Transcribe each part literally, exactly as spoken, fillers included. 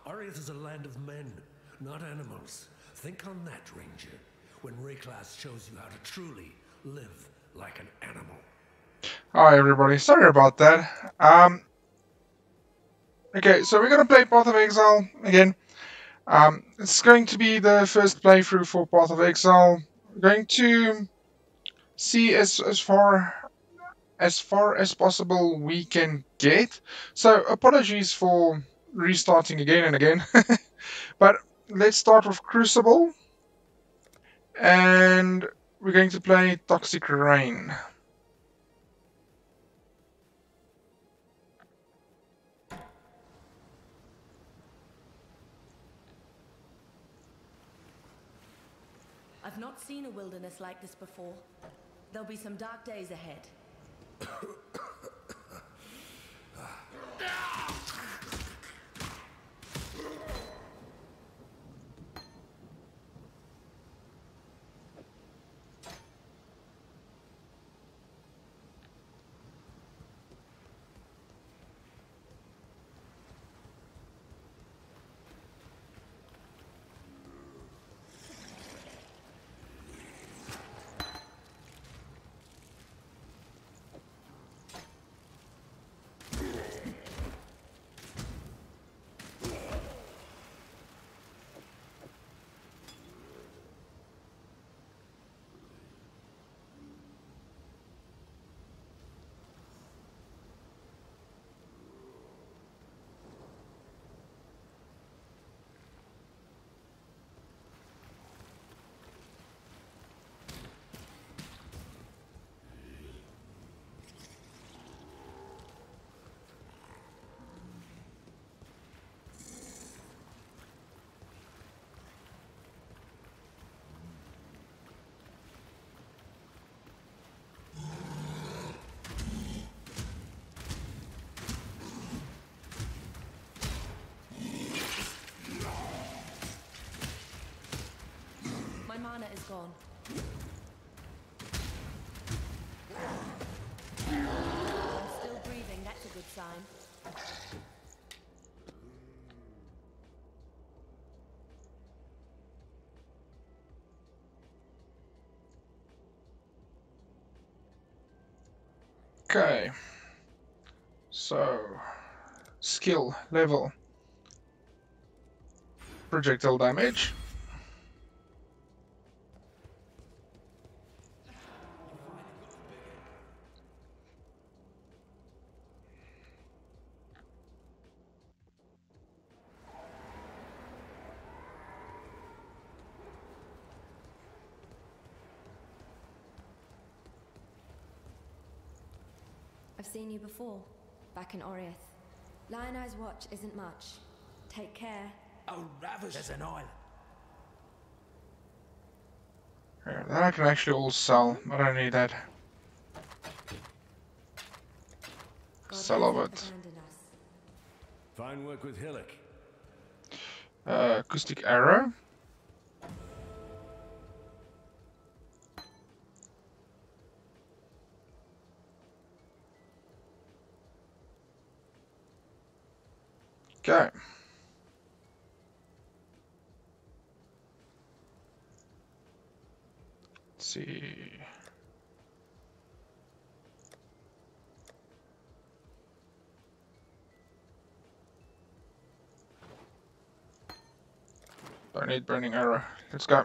Ariath is a land of men, not animals. Think on that, Ranger, when Rayclass shows you how to truly live like an animal. Hi everybody, sorry about that. Um, okay, so we're gonna play Path of Exile again. Um, it's going to be the first playthrough for Path of Exile. We're going to see as as far as far as possible we can get. So apologies for restarting again and again. But let's start with Crucible, and we're going to play Toxic Rain. I've not seen a wilderness like this before. There'll be some dark days ahead. My mana is gone. I'm still breathing, that's a good sign. Okay, so skill level, projectile damage. I've seen you before, back in Oriath. Lion Eye's watch isn't much. Take care. Oh, Ravage, there's an island. Yeah, that I can actually all sell, but I don't need that. God Sell of hasn't it. abandoned us. Fine work with Hillock. Uh, acoustic arrow. Okay. Let's see. Don't need burning arrow. Let's go.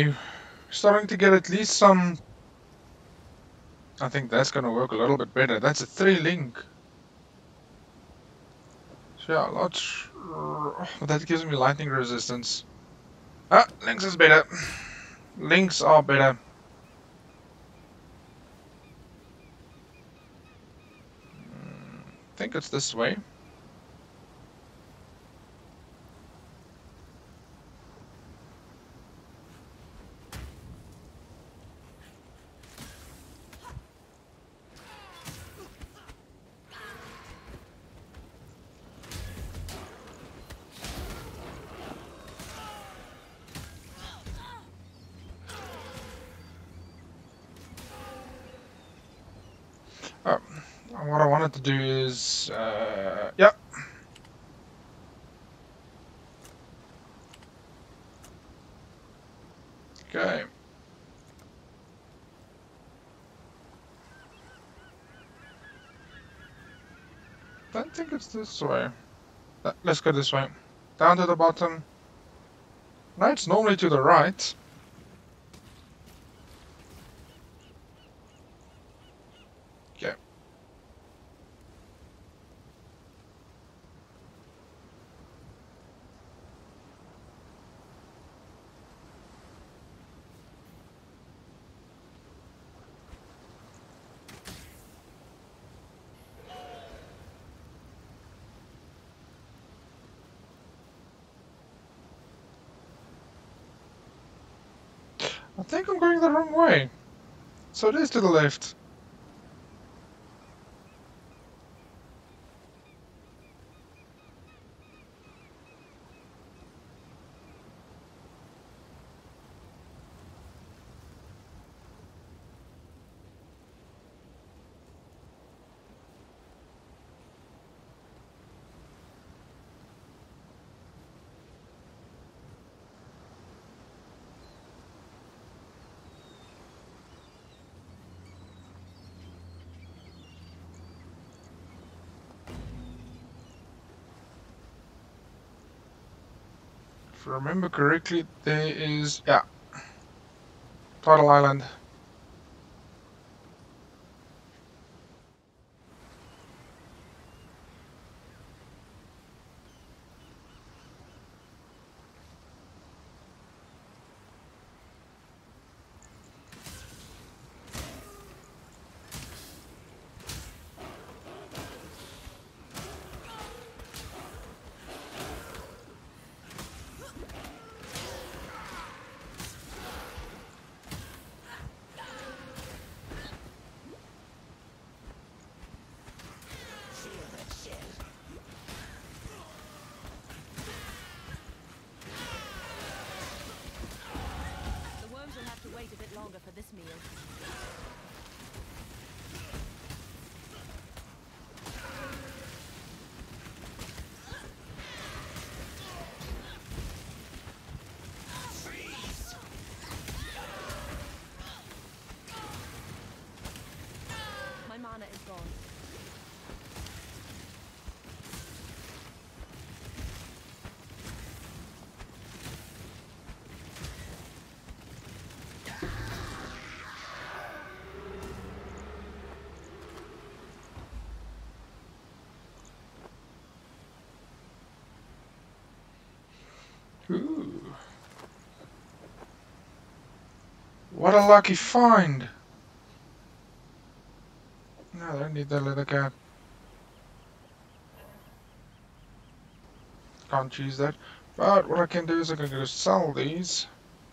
Okay, starting to get at least some. I think that's going to work a little bit better. That's a three link. So yeah, lots. Oh, that gives me lightning resistance. Ah, links is better. Links are better. I think it's this way. Oh, what I wanted to do is, uh, yeah. Okay. Don't think it's this way. Uh, Let's go this way. Down to the bottom. No, it's normally to the right. Okay. I think I'm going the wrong way. So it is to the left. If I remember correctly, there is, yeah, Tidal Island. The worms will have to wait a bit longer for this meal. My mana is gone. Ooh. What a lucky find! No, I don't need that leather cap. Can't choose that. But what I can do is I can go sell these.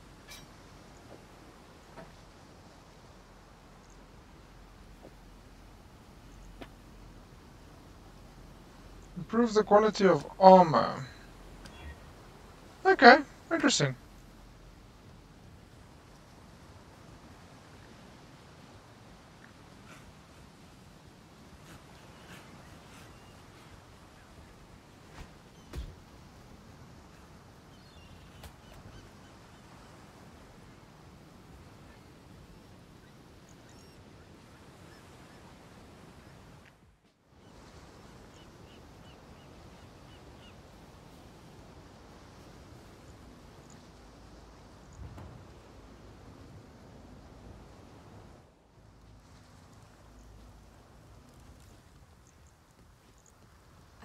Improve the quality of armor. Okay, interesting.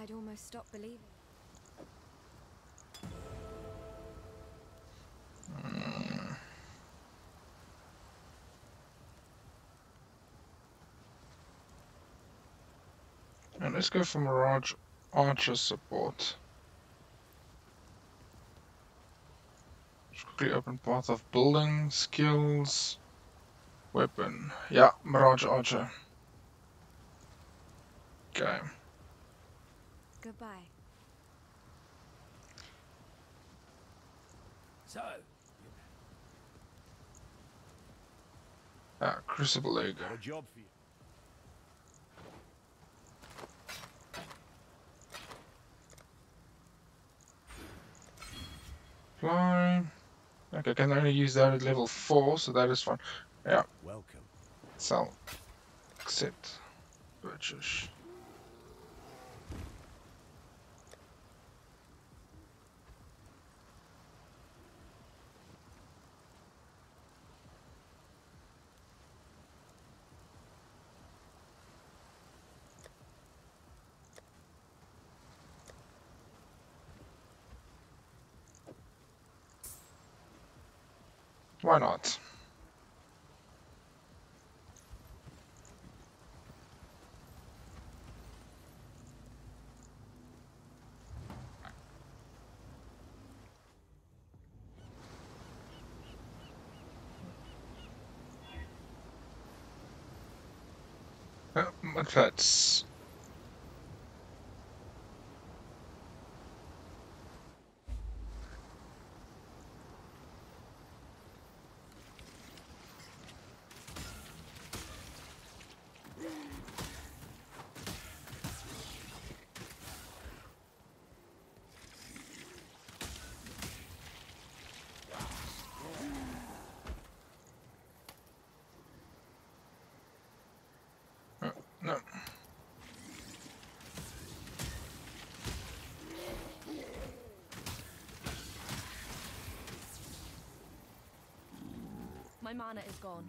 I'd almost stop believing. Mm. And let's go for Mirage Archer support. Just quickly open path of building, skills, weapon. Yeah, Mirage Archer. Okay. Goodbye. So, Ah, Crucible egg. got a job for you. Fly. Okay, I can only use that at level four, so that is fine. Yeah, Welcome. sell. Accept. Purchase. Why not? Uh, that's uh, no. My mana is gone.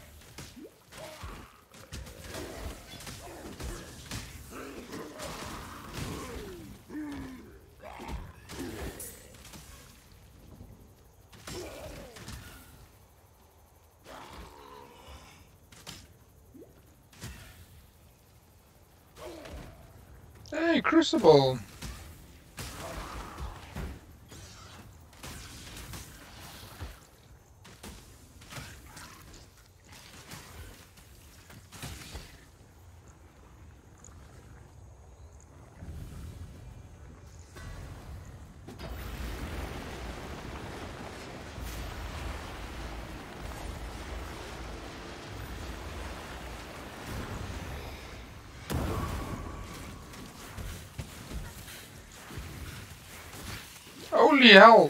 Hey, Crucible. Holy hell!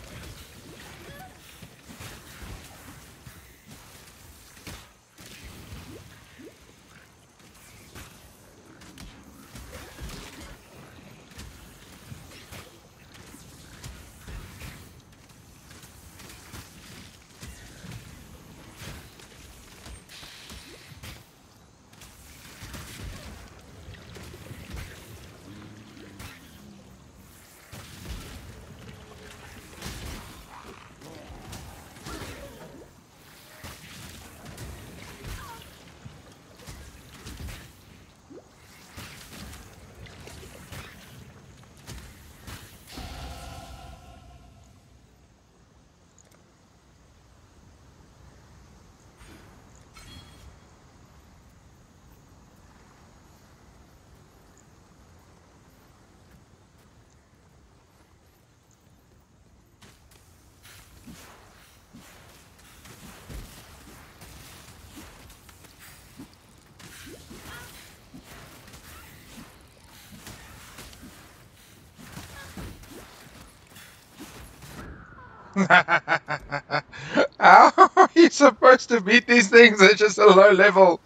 How are you supposed to beat these things at just a low level?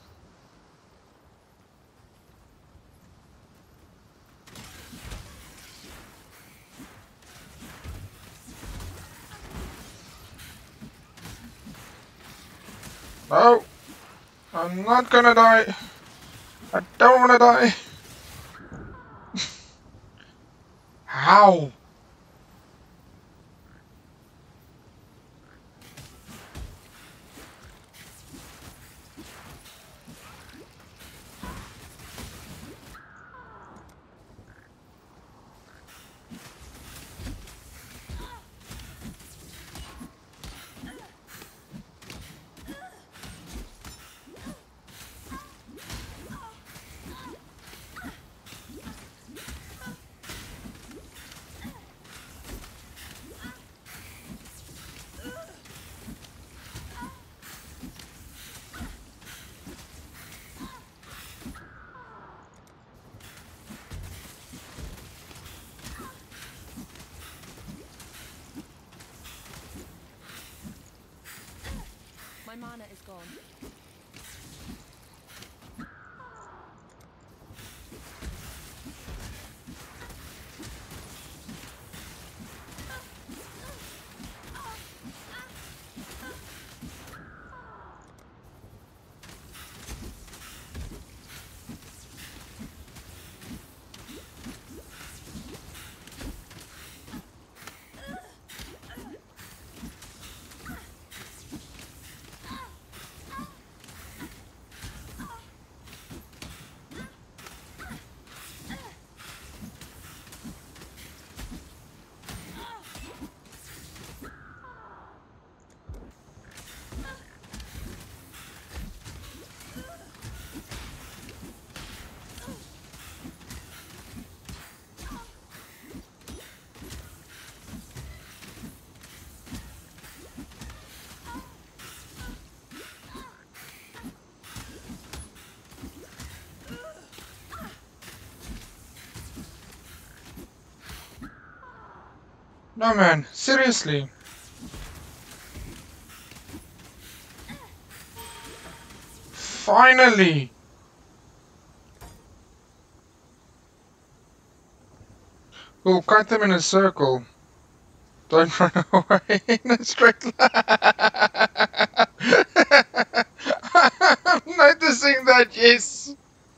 No, I'm not gonna die. I don't wanna die. How? My mana is gone. No man, seriously. Finally! We'll cut them in a circle. Don't run away in a straight line. I'm noticing that, yes.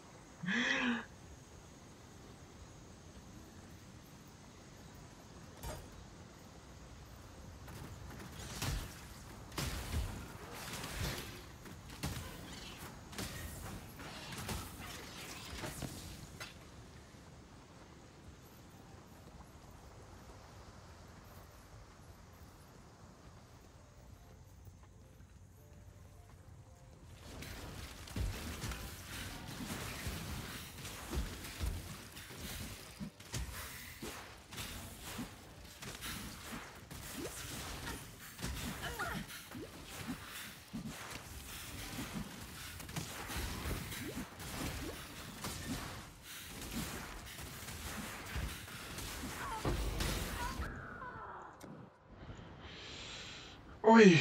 Oi.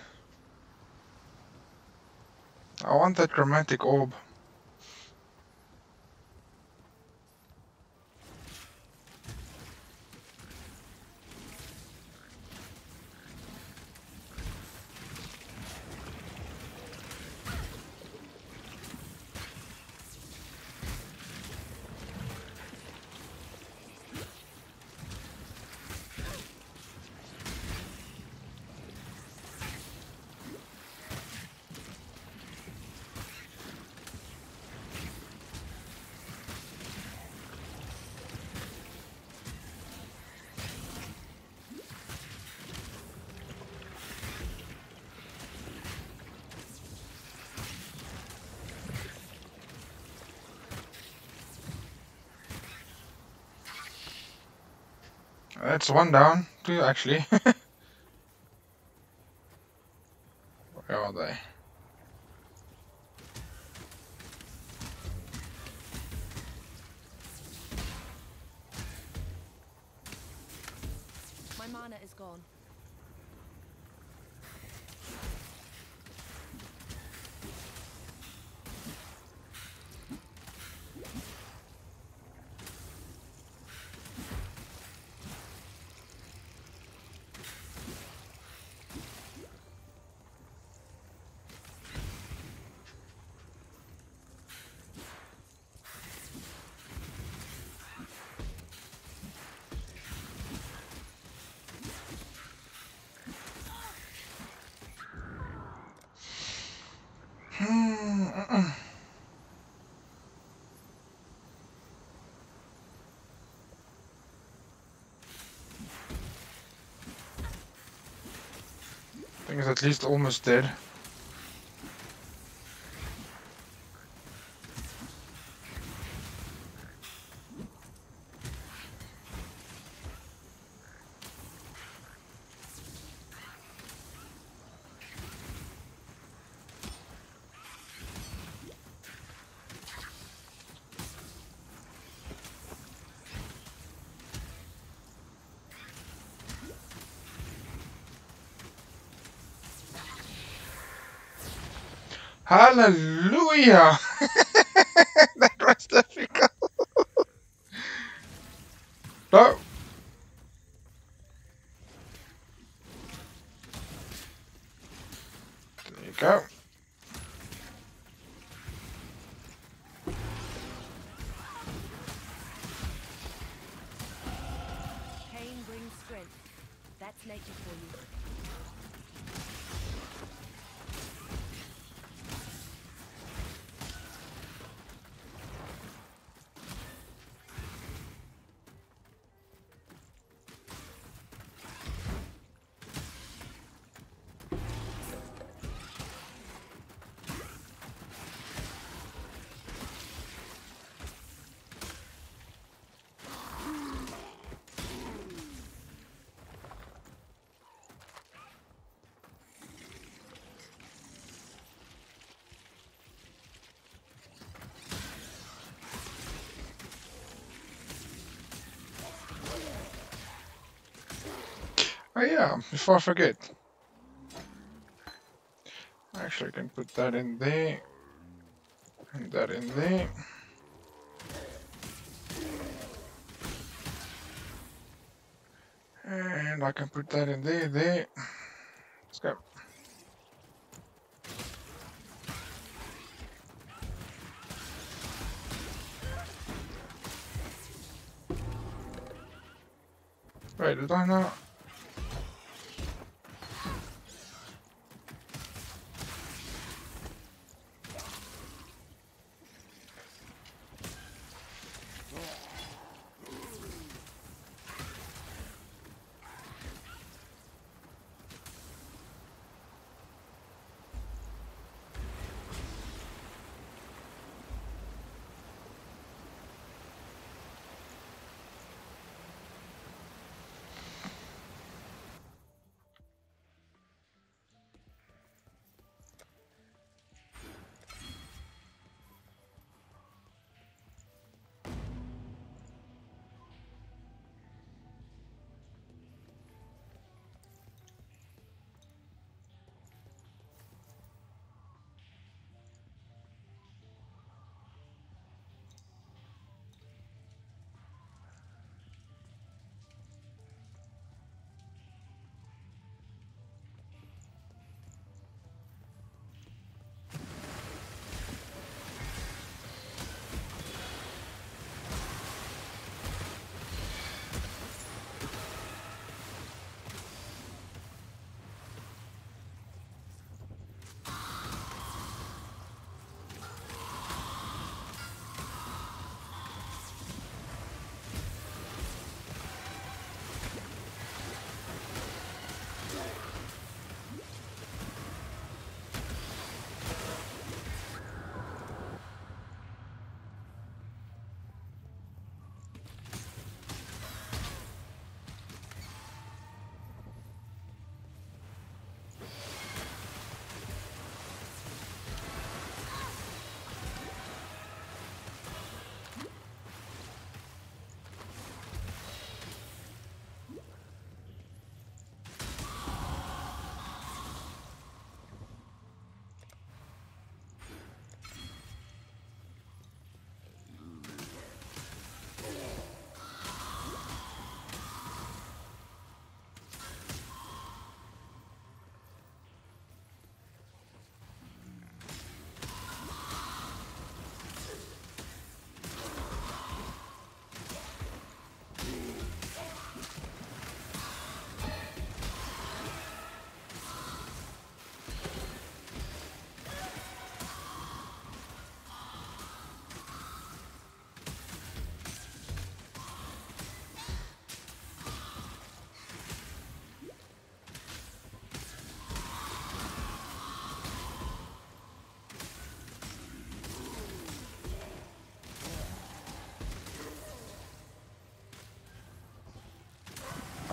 I want that chromatic orb. That's one down, two actually. Where are they? My mana is gone. Thing is at least almost dead. Hallelujah! That was difficult. No. There you go. Pain brings strength. That's nature for you. Oh yeah, before I forget. Actually, I can put that in there. And that in there. And I can put that in there, there. Let's go. Wait, did I not?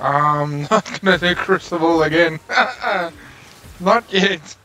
I'm not gonna do Crucible again. Not yet.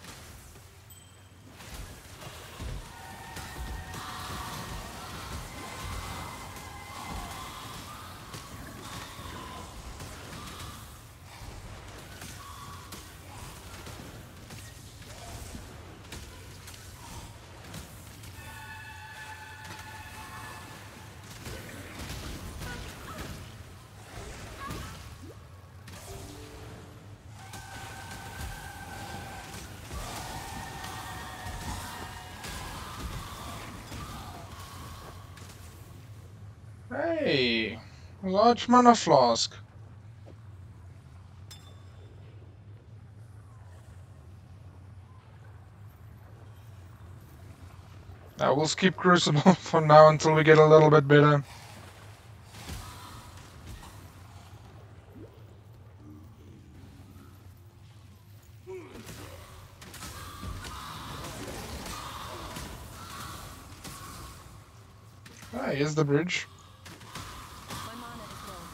Hey, large mana flask. I will skip Crucible for now until we get a little bit better. Ah, here's the bridge. My mana is low.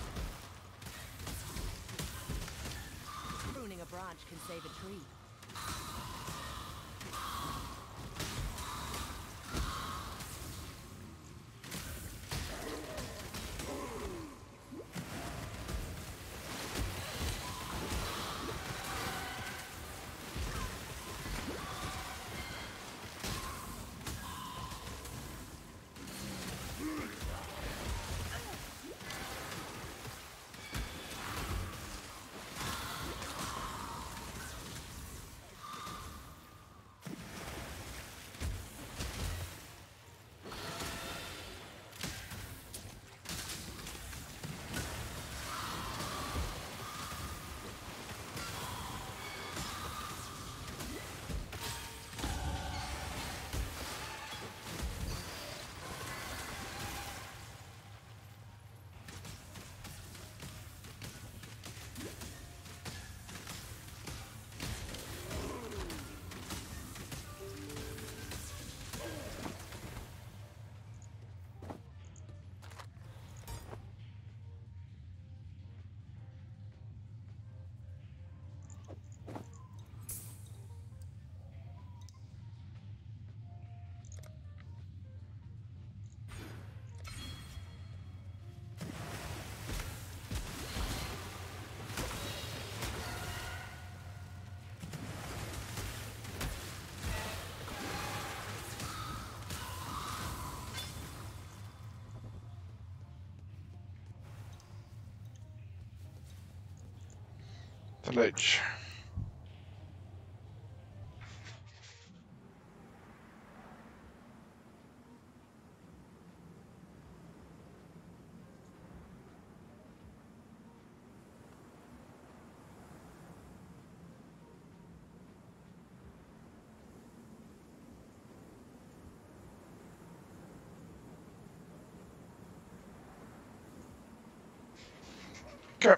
Pruning a branch can save a tree. Village. Okay.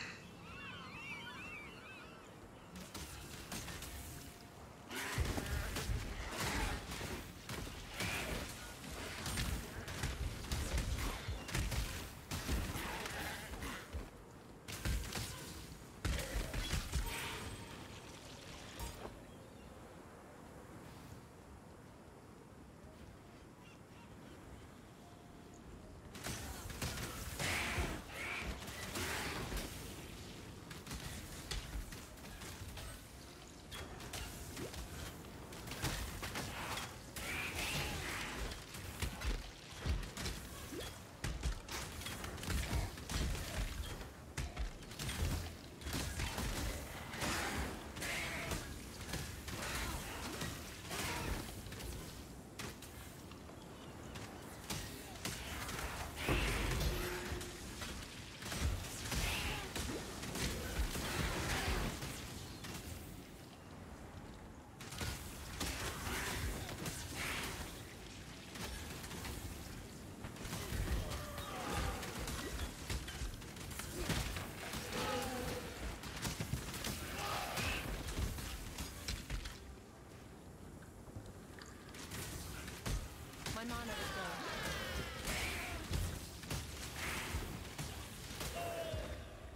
My mana is low.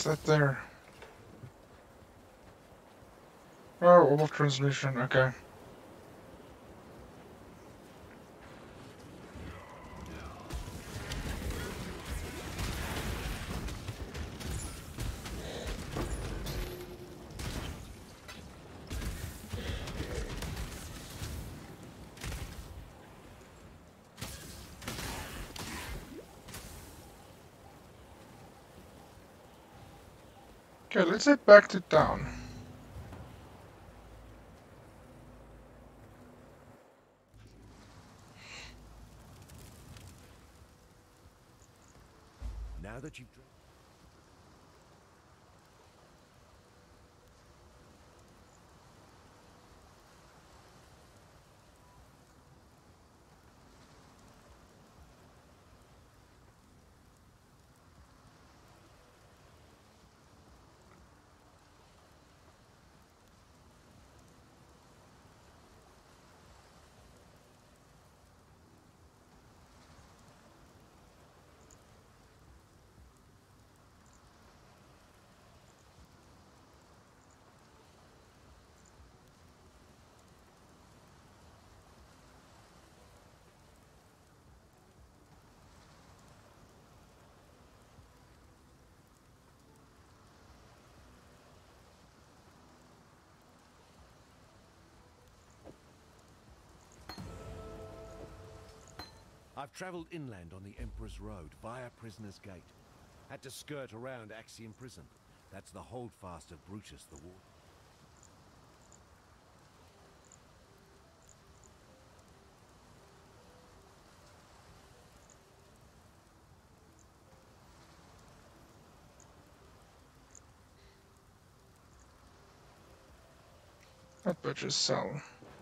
What's that there? Oh, orb of transmission, okay. Okay, let's head back to town. Now that you've... I've traveled inland on the Emperor's Road via Prisoner's Gate. Had to skirt around Axiom Prison. That's the holdfast of Brutus the Warden. That butcher's cell.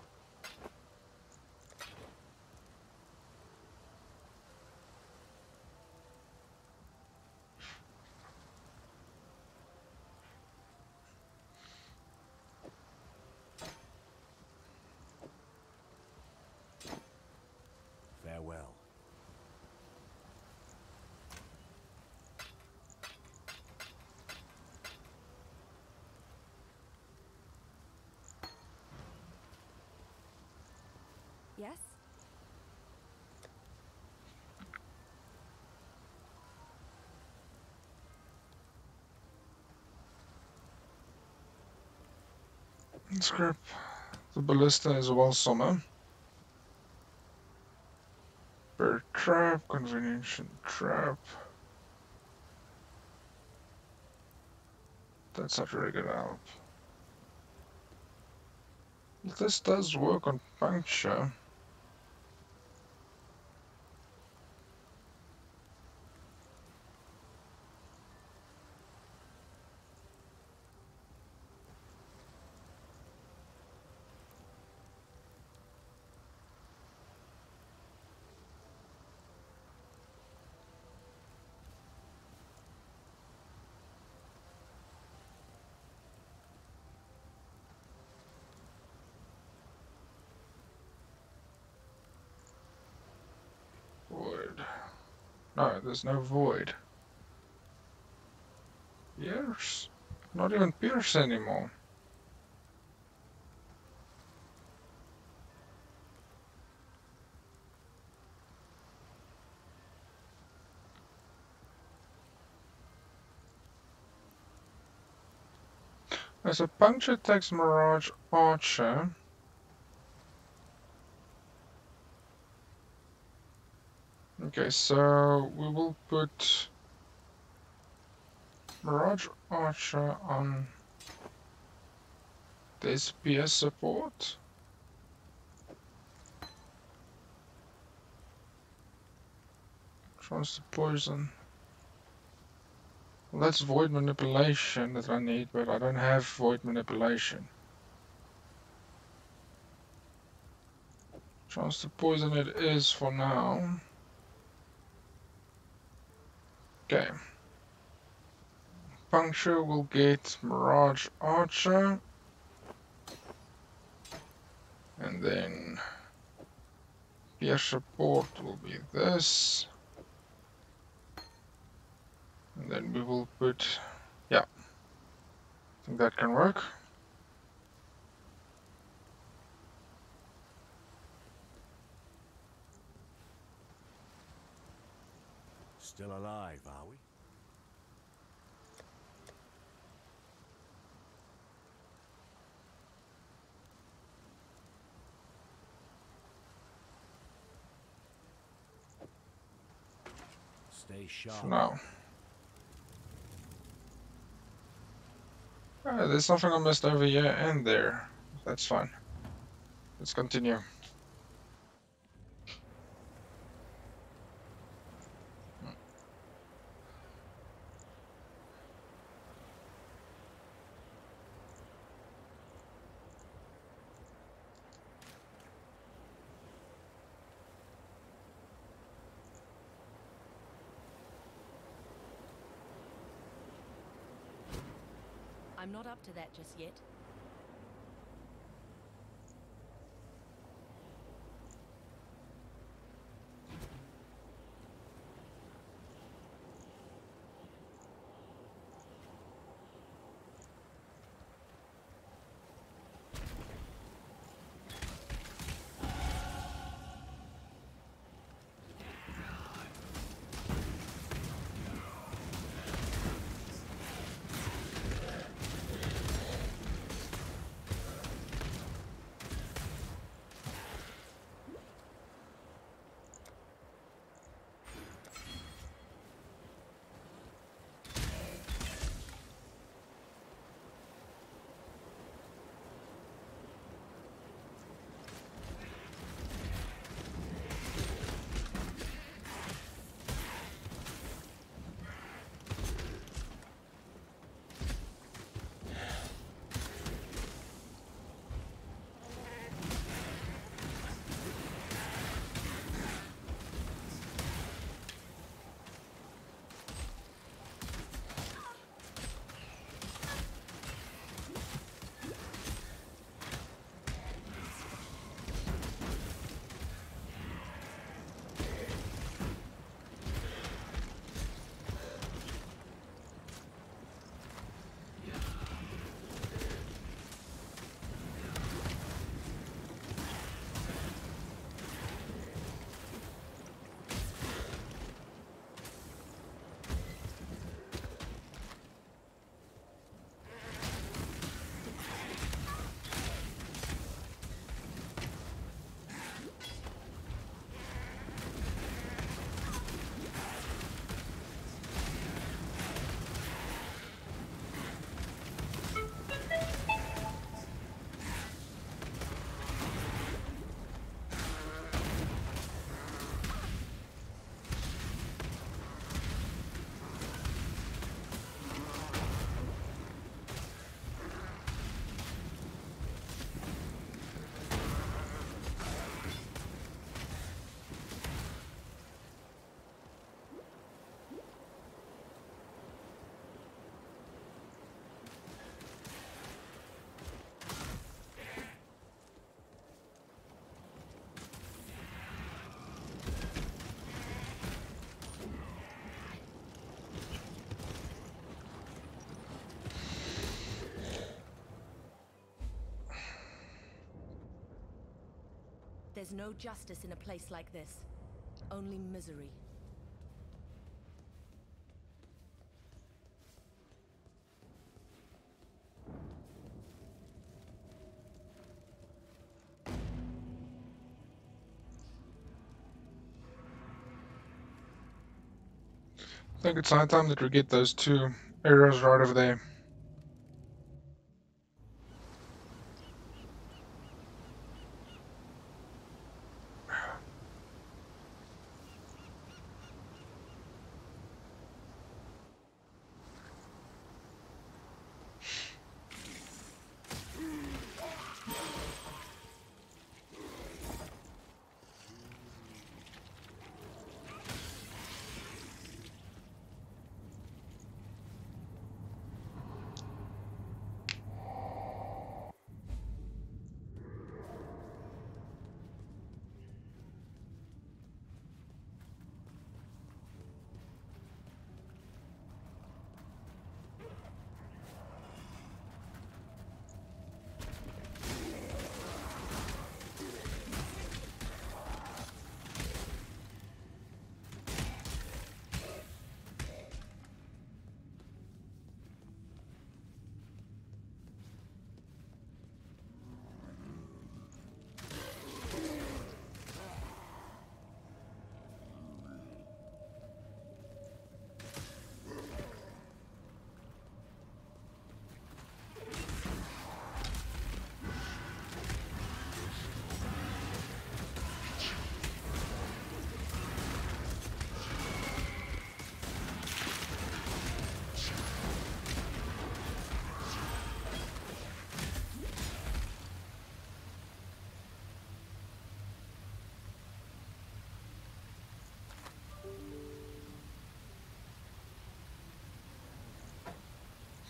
Farewell. Yes? Let's grab the ballista as well, summer. Bird trap, convenience trap. That's not very good help. This does work on puncture. Void. No, there's no void. Pierce? Not even Pierce anymore. As a puncture takes Mirage Archer. Okay, so we will put Mirage Archer on this P S support. Tries to poison. Well, that's void manipulation that I need, but I don't have void manipulation. Chance to poison it is for now. Okay. Puncture will get Mirage Archer. And then Pierce support will be this. And then we will put, yeah, I think that can work. Still alive, are we? Stay sharp. For now. Uh, there's something I missed over here and there. That's fine. Let's continue. I'm not up to that just yet. There's no justice in a place like this. Only misery. I think it's high time that we get those two arrows right over there.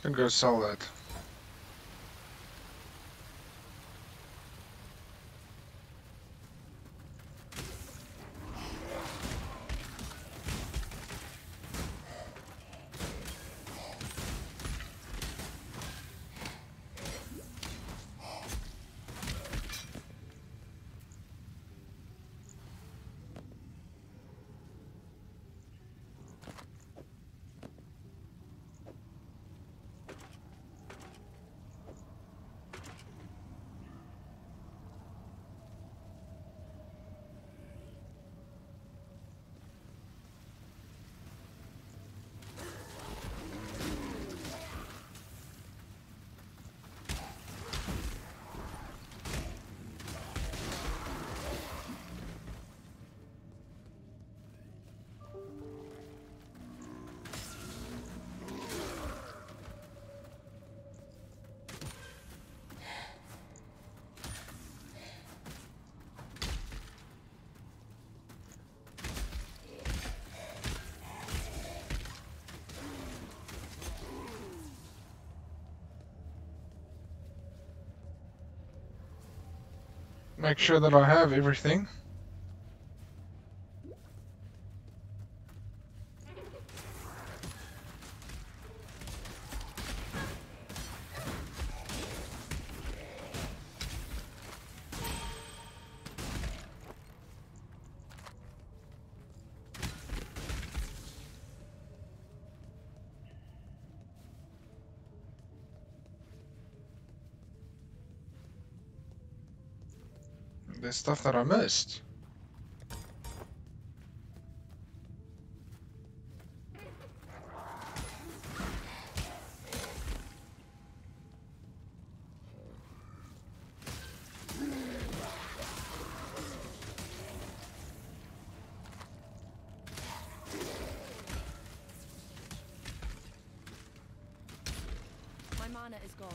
Can go sell that. Make sure that I have everything. There's stuff that I missed. My mana is gone.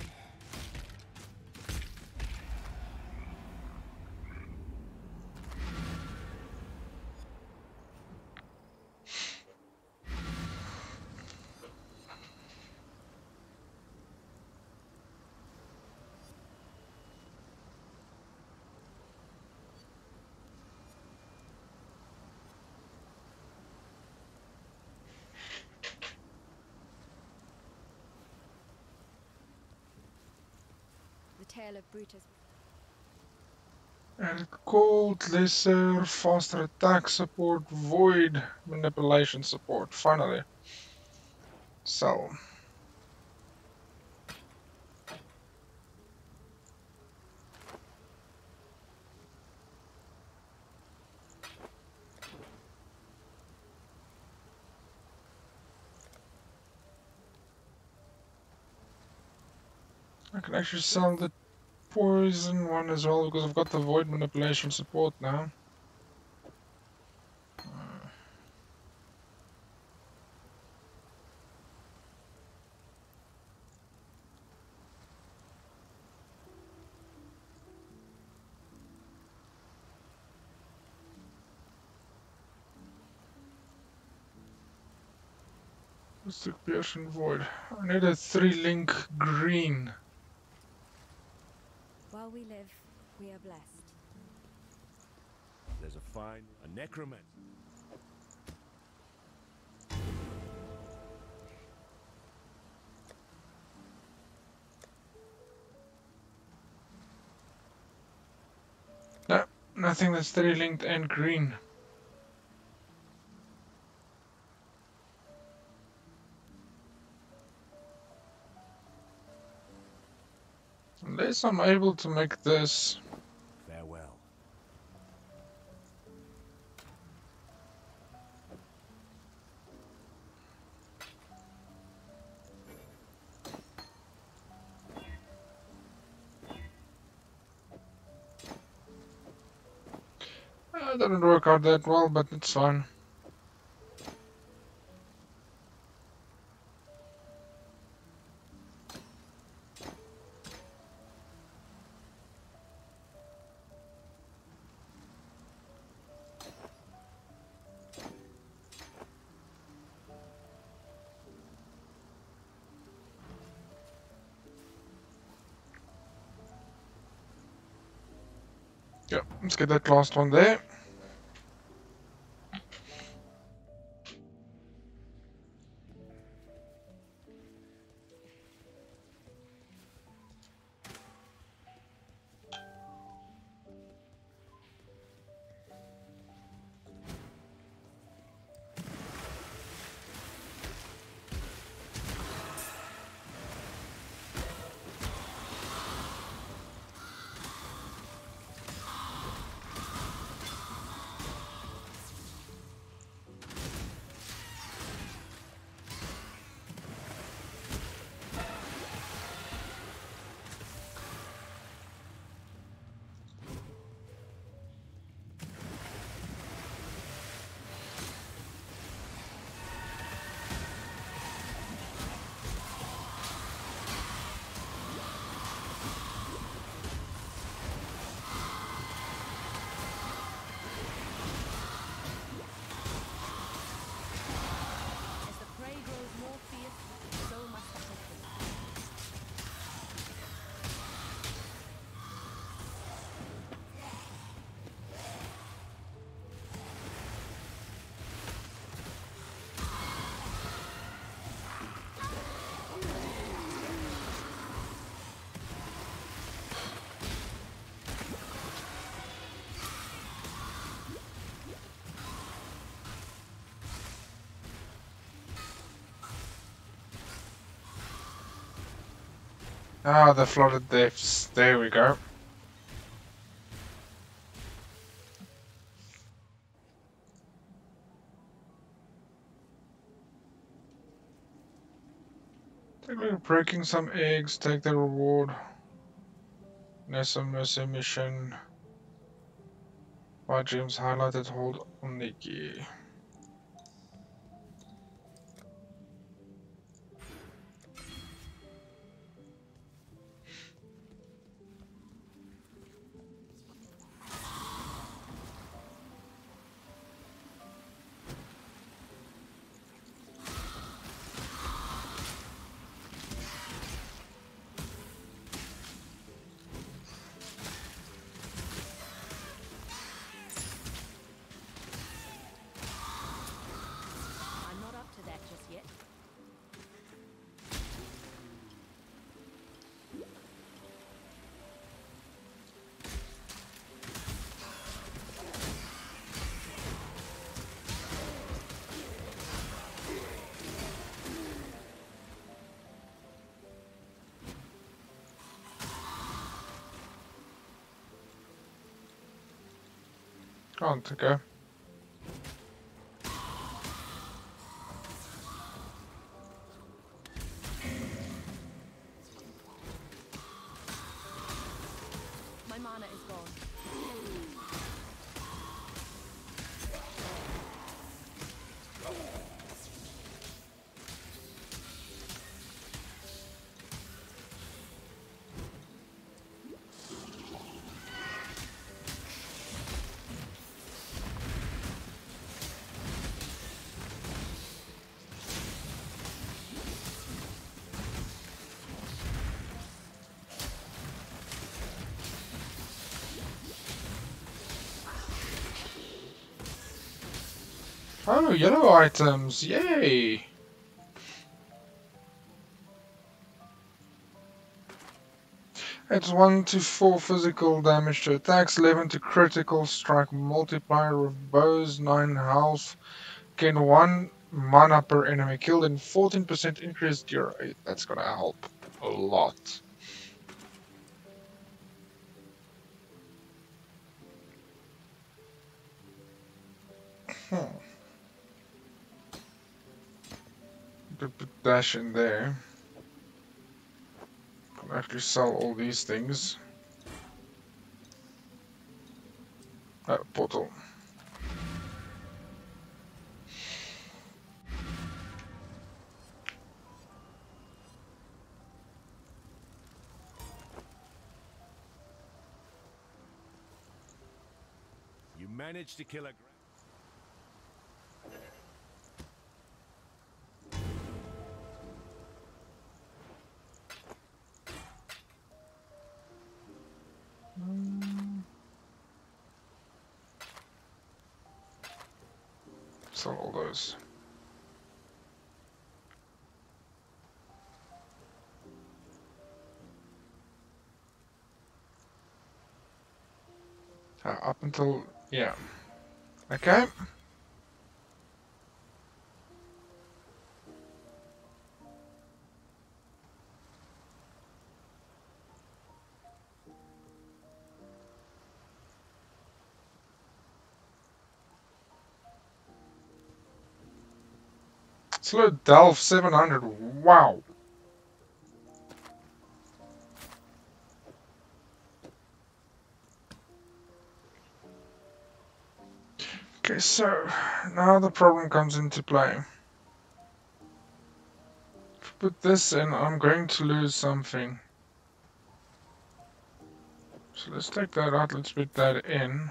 The tale of Brutus. And cold, lesser, faster attack support, void, manipulation support. Finally. So. I can actually sell the poison one as well because I've got the void manipulation support now. Let's take Pierce and Void. I need a three link green. While we live, we are blessed. There's a fine, a necromancer. No, nothing that's three linked and green. Unless I'm able to make this. Farewell. Uh, it didn't work out that well, but it's fine. Yeah, let's get that last one there. As the prey grows more fierce, so must the hunter. Ah, the flooded depths. There we go. We're breaking some eggs, take the reward. Nessa Mercy mission. By James highlighted, hold on the key. I'm not up to that just yet. Can't go. My mana is gone. Oh, yellow items, yay! It's one to four physical damage to attacks, eleven to critical strike multiplier with bows, nine health, gain one mana per enemy killed, and fourteen percent increased your rate. That's gonna help a lot. Hmm. Could put dash in there. Can actually sell all these things. Uh, portal. You managed to kill a... cancel all those. Uh, up until, yeah. Okay. Slow Delve seven hundred. Wow. Okay, so now the problem comes into play. If I put this in, I'm going to lose something. So let's take that out, let's put that in.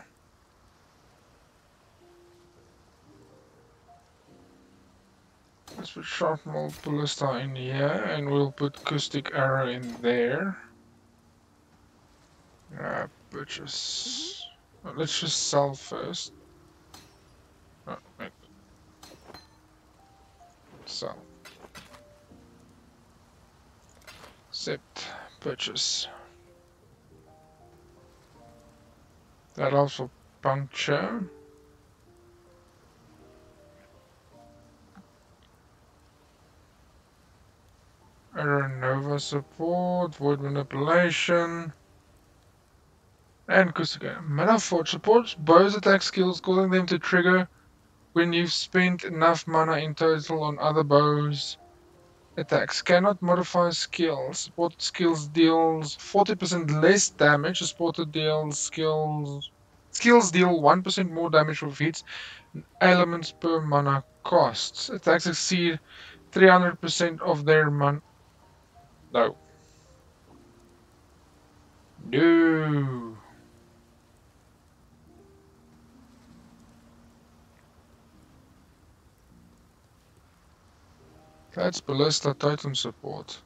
Let's put Sharp Mold Ballista in here, and we'll put Acoustic Arrow in there. Uh, purchase. Uh, let's just sell first. Oh, wait. Sell. Accept. Purchase. That also puncture. Arrow Nova support, Void Manipulation, and Acoustic Arrow. Mana Forge supports bows attack skills, causing them to trigger when you've spent enough mana in total on other bows. Attacks cannot modify skills. Support skills deals forty percent less damage. Supported deals skills skills deal one percent more damage with hits. Elements per mana costs. Attacks exceed three hundred percent of their mana. No. No. That's Ballista Titan support.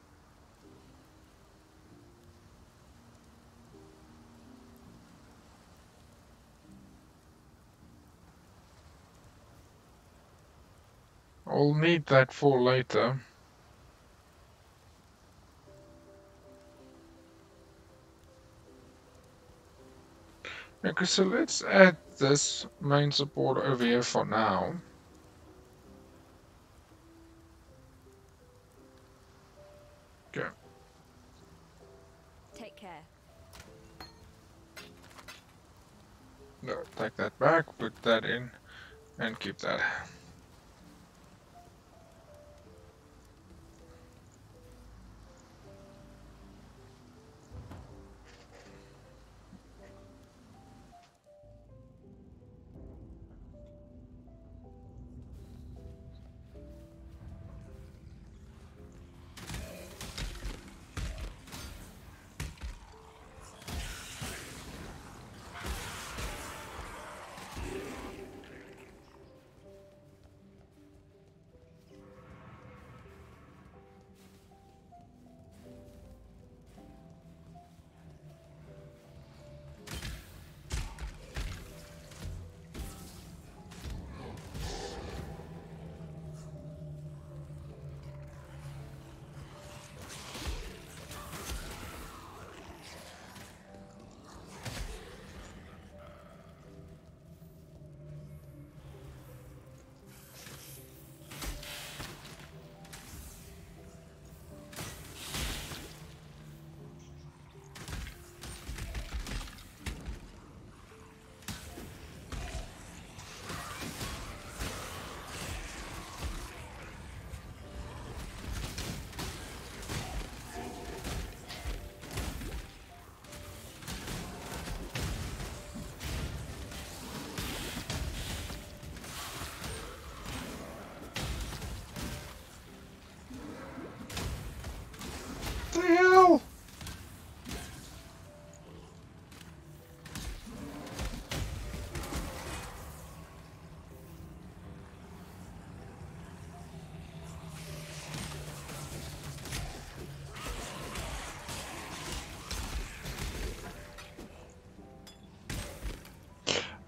I'll need that for later. Okay, so let's add this main support over here for now. Okay. Take care. No, take that back, put that in, and keep that.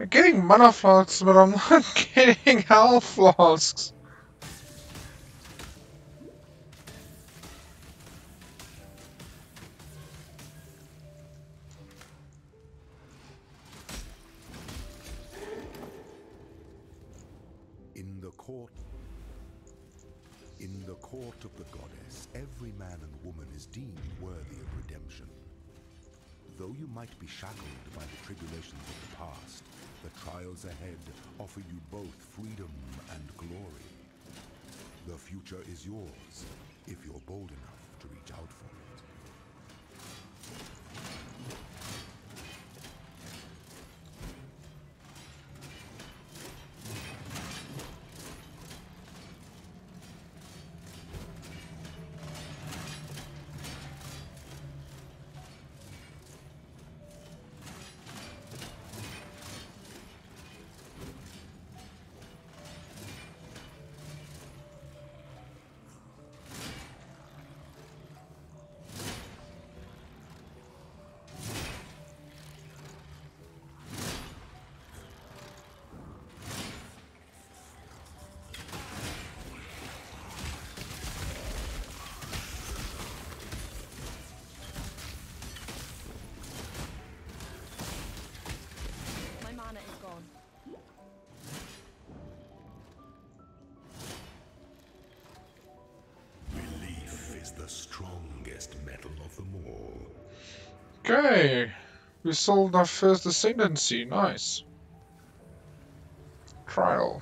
I'm getting mana flasks, but I'm not getting health flasks. In the court, in the court of the goddess, every man and woman is deemed worthy of redemption. Though you might be shackled by the tribulations of the past, the trials ahead offer you both freedom and glory. The future is yours, if you're bold enough to reach out for it. The strongest metal of them all. Okay, we solved our first ascendancy. Nice. Trial.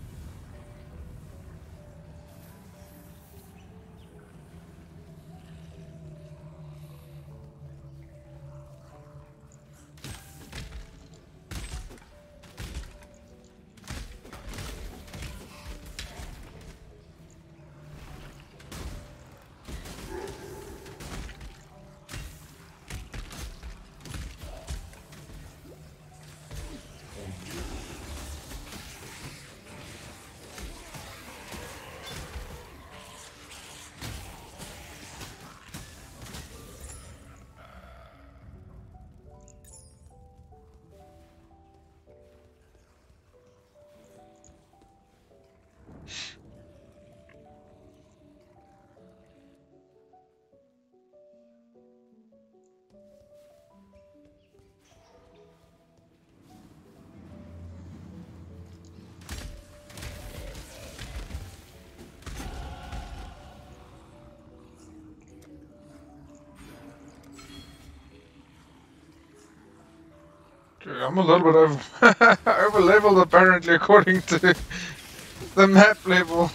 I'm a little bit over, over leveled apparently according to the map level.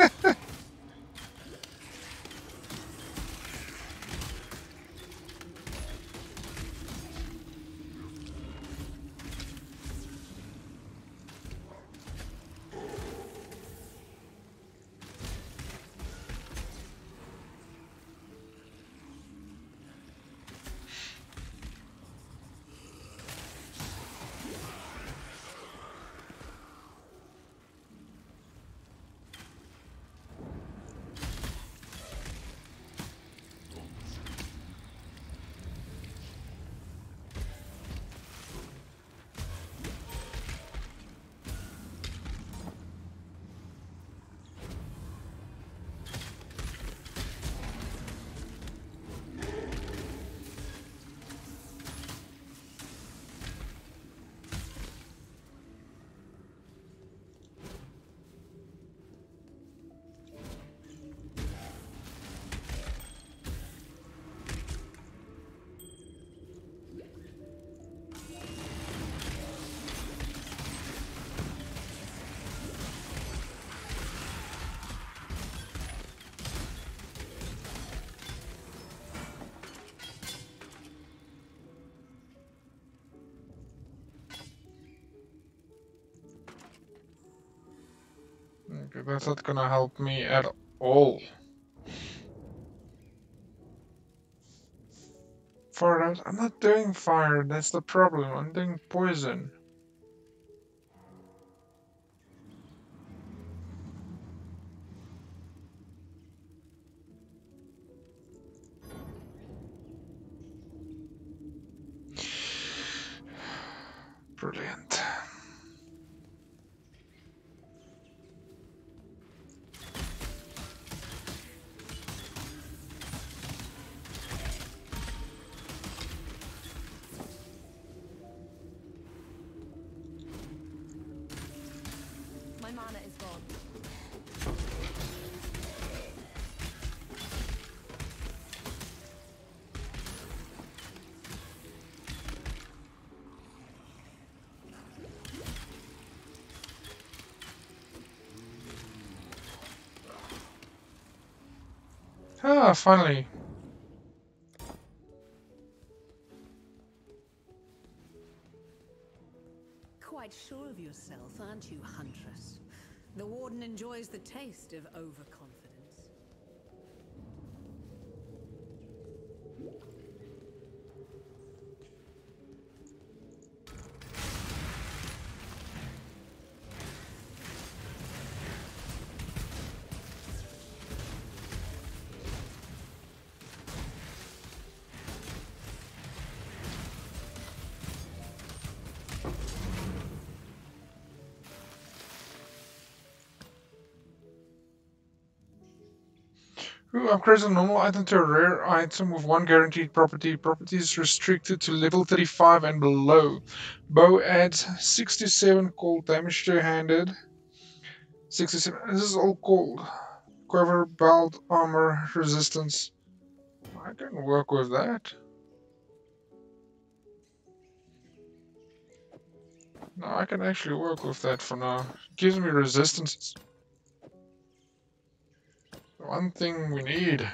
Okay, that's not gonna help me at all. Fire, I'm not doing fire, that's the problem. I'm doing poison. Brilliant. mana is gone. Ah, finally. Quite sure of yourself, aren't you, Huntress? The Warden enjoys the taste of overconfidence. Who upgrades a normal item to a rare item with one guaranteed property. Property is restricted to level thirty-five and below. Bow adds sixty-seven cold damage to handed. sixty-seven. This is all cold. Quiver, belt, armor, resistance. I can work with that. No, I can actually work with that for now. It gives me resistance. One thing we need.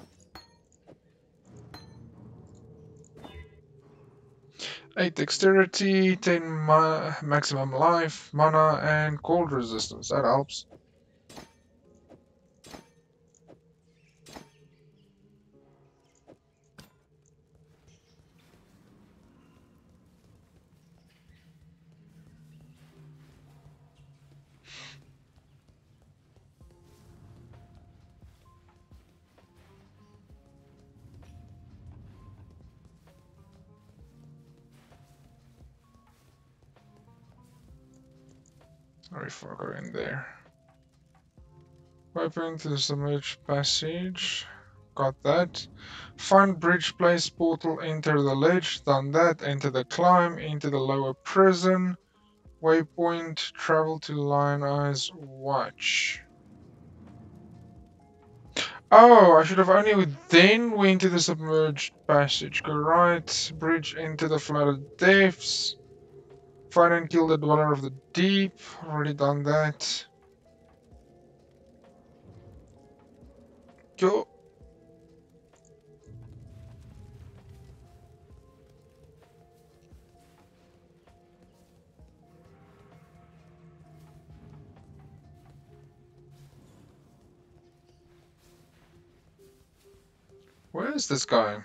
eight dexterity, ten ma maximum life, mana, and cold resistance. That helps. Sorry for going there. Weapon to the submerged passage. Got that. Find bridge, place portal, enter the ledge. Done that. Enter the climb, into the lower prison. Waypoint, travel to Lion Eyes Watch. Oh, I should have only then went to the submerged passage. Go right, bridge into the flooded depths. Find and kill the Dweller of the Deep. Already done that. Go. Where is this guy?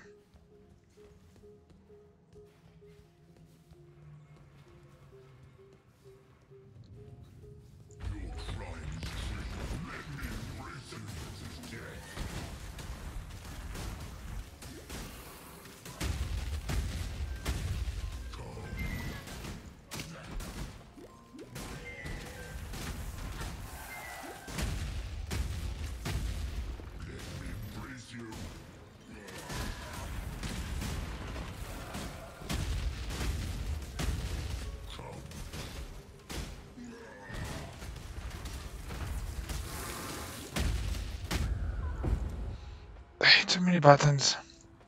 Too many buttons.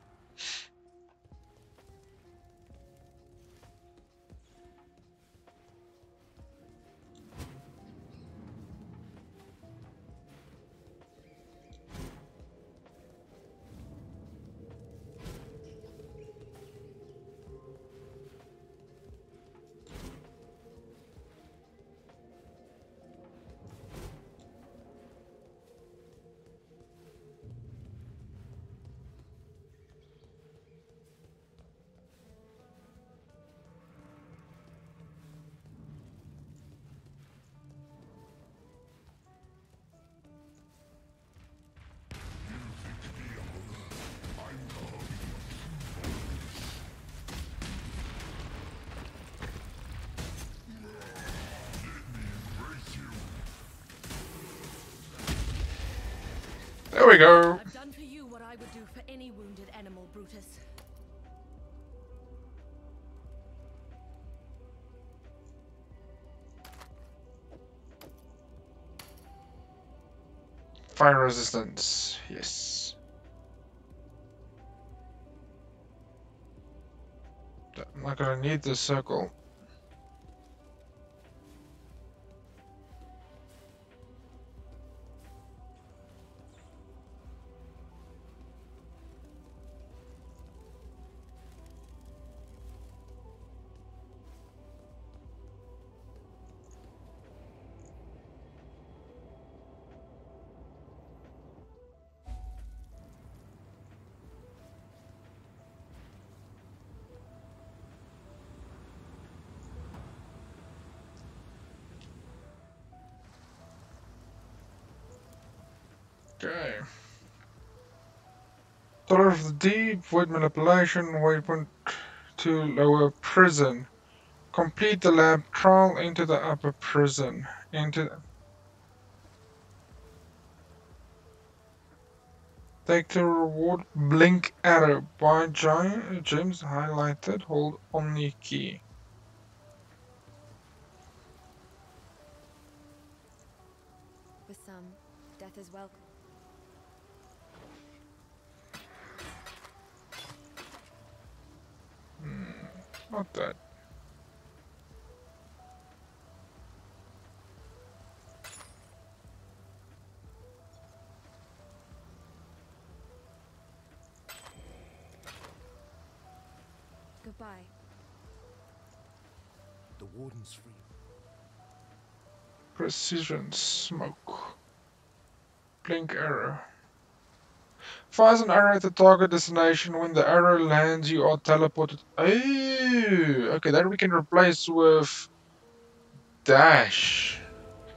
There we go. I've done for you what I would do for any wounded animal, Brutus. Fire resistance, yes. I'm not gonna need this circle. Okay. Daughter of the Deep, void manipulation, waypoint to lower prison. Complete the lab trial into the upper prison. Into Take the reward blink arrow. Buy giant gems highlighted. Hold Omni key. With some, death is welcome. Hmm, not that. Goodbye. The warden's free. Precision smoke. Blink arrow. Fires an arrow at the target destination. When the arrow lands, you are teleported. Oh, okay, that we can replace with dash.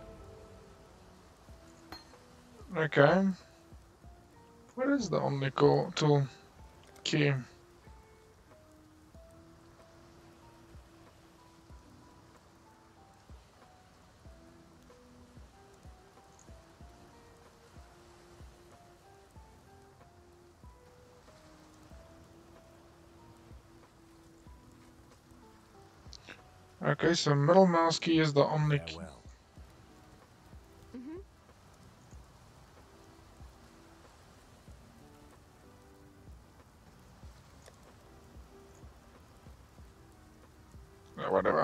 Okay. What is the Omni tool key? Okay, so middle mouse key is the Omni key. Farewell. Mm-hmm. Yeah, whatever.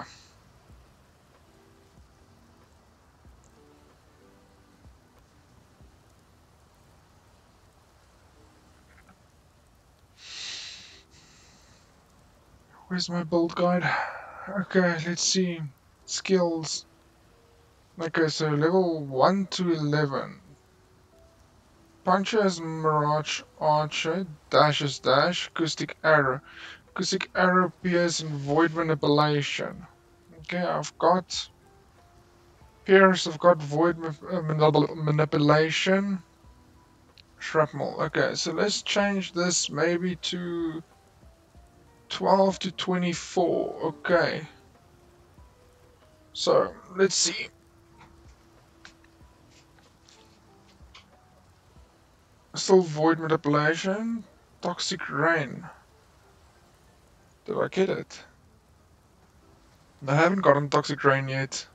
Where's my build guide? Okay, let's see. Skills. Okay, so level one to eleven. Puncher is Mirage Archer, Dash is Dash, Acoustic Arrow. Acoustic Arrow, Pierce, and Void Manipulation. Okay, I've got Pierce, I've got Void ma uh, manip Manipulation. Shrapnel. Okay, so let's change this maybe to twelve to twenty-four. Okay. So, let's see. Still Void Manipulation. Toxic Rain. Did I get it? I haven't gotten Toxic Rain yet.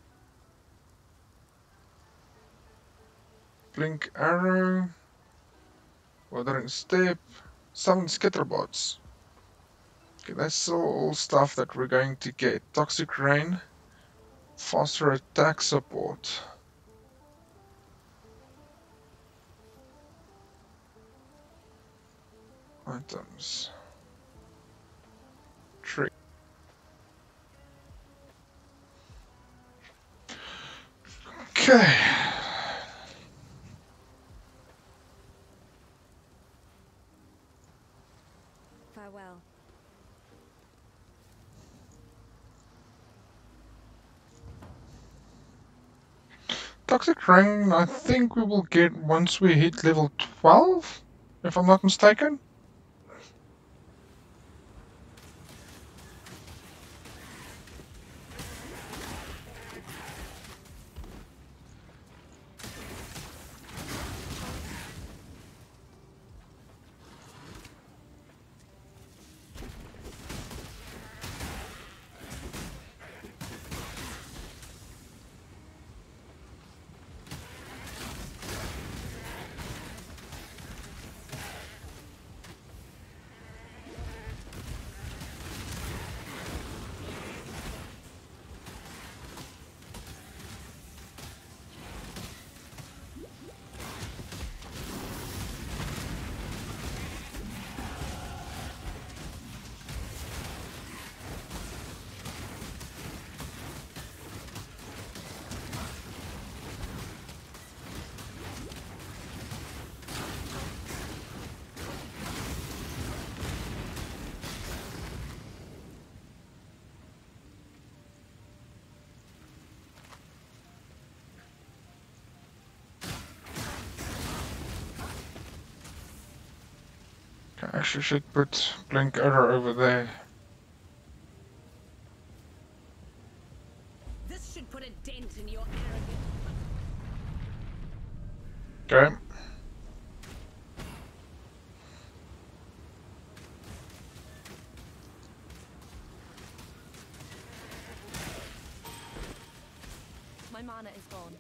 Blink Arrow. Wuthering Step. Summon Skitterbots. Okay, that's all stuff that we're going to get. Toxic Rain. Faster attack support. Items. Tree. Okay. Farewell. Toxic Rain, I think we will get once we hit level twelve, if I'm not mistaken. actually should put Blink Arrow over there. This should put a dent in your arrogance. Okay. My mana is gone.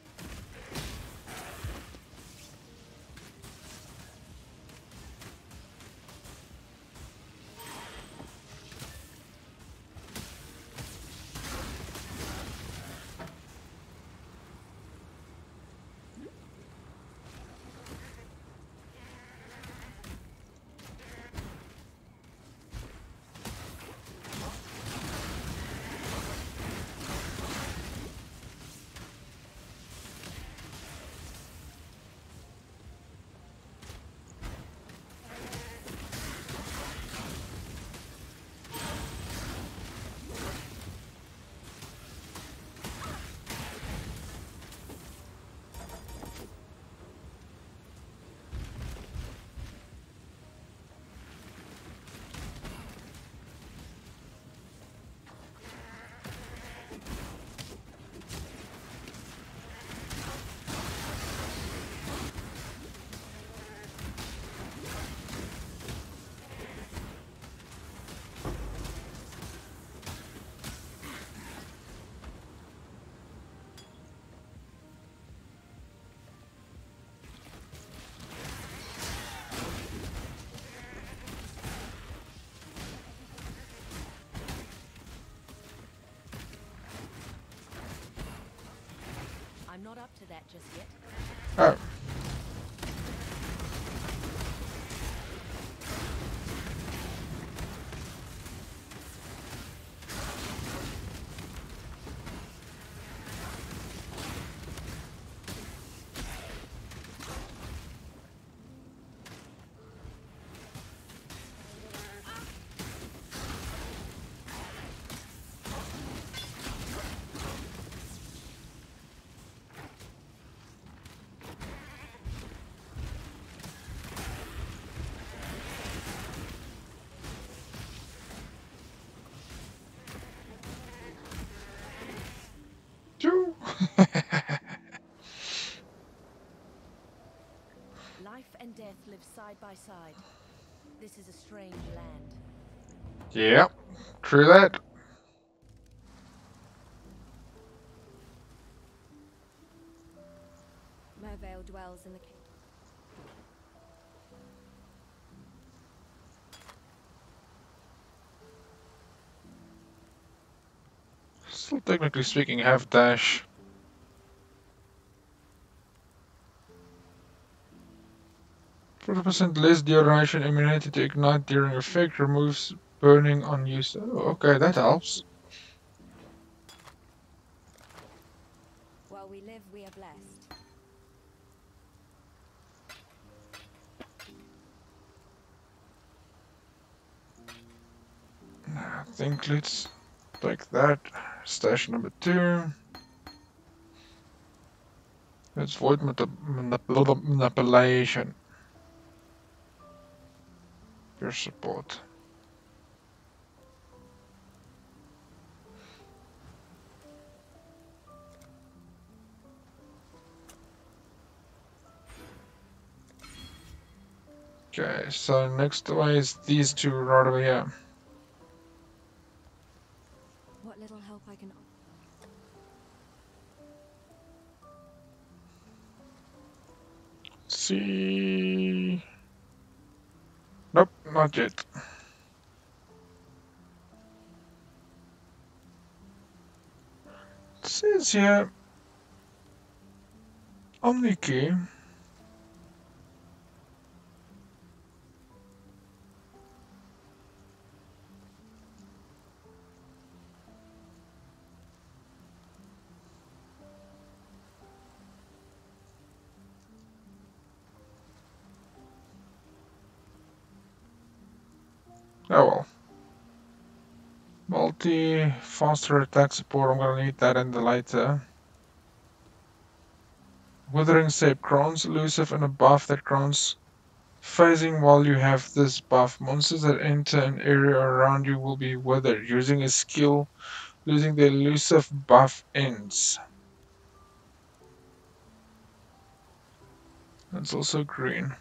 I'm not up to that just yet. Oh. Two. Life and death live side by side. This is a strange land. Yeah, true that. Merveil dwells in the cave. Still technically speaking, half dash. forty percent less duration immunity to ignite during effect, removes burning on use. Oh, okay, that helps. While we live, we are blessed. I think let's take that. Stash number two. Let's void manip manipulation. Your support. Okay, so next way is these two right over here. What little help I can. See. Nope, not yet. It says here Omni key. Oh well. Multi faster attack support, I'm gonna need that in the later. Withering Shape grants elusive and a buff that grants Phasing while you have this buff. Monsters that enter an area around you will be withered. Using a skill, losing the elusive buff ends. That's also green.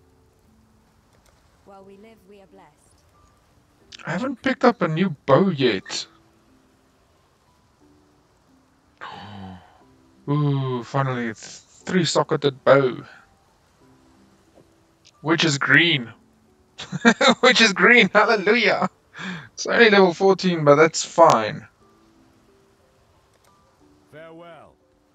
While we live, we are blessed. I haven't picked up a new bow yet. Ooh, finally, it's three-socketed bow. Which is green. Which is green, hallelujah! It's only level fourteen, but that's fine. Farewell.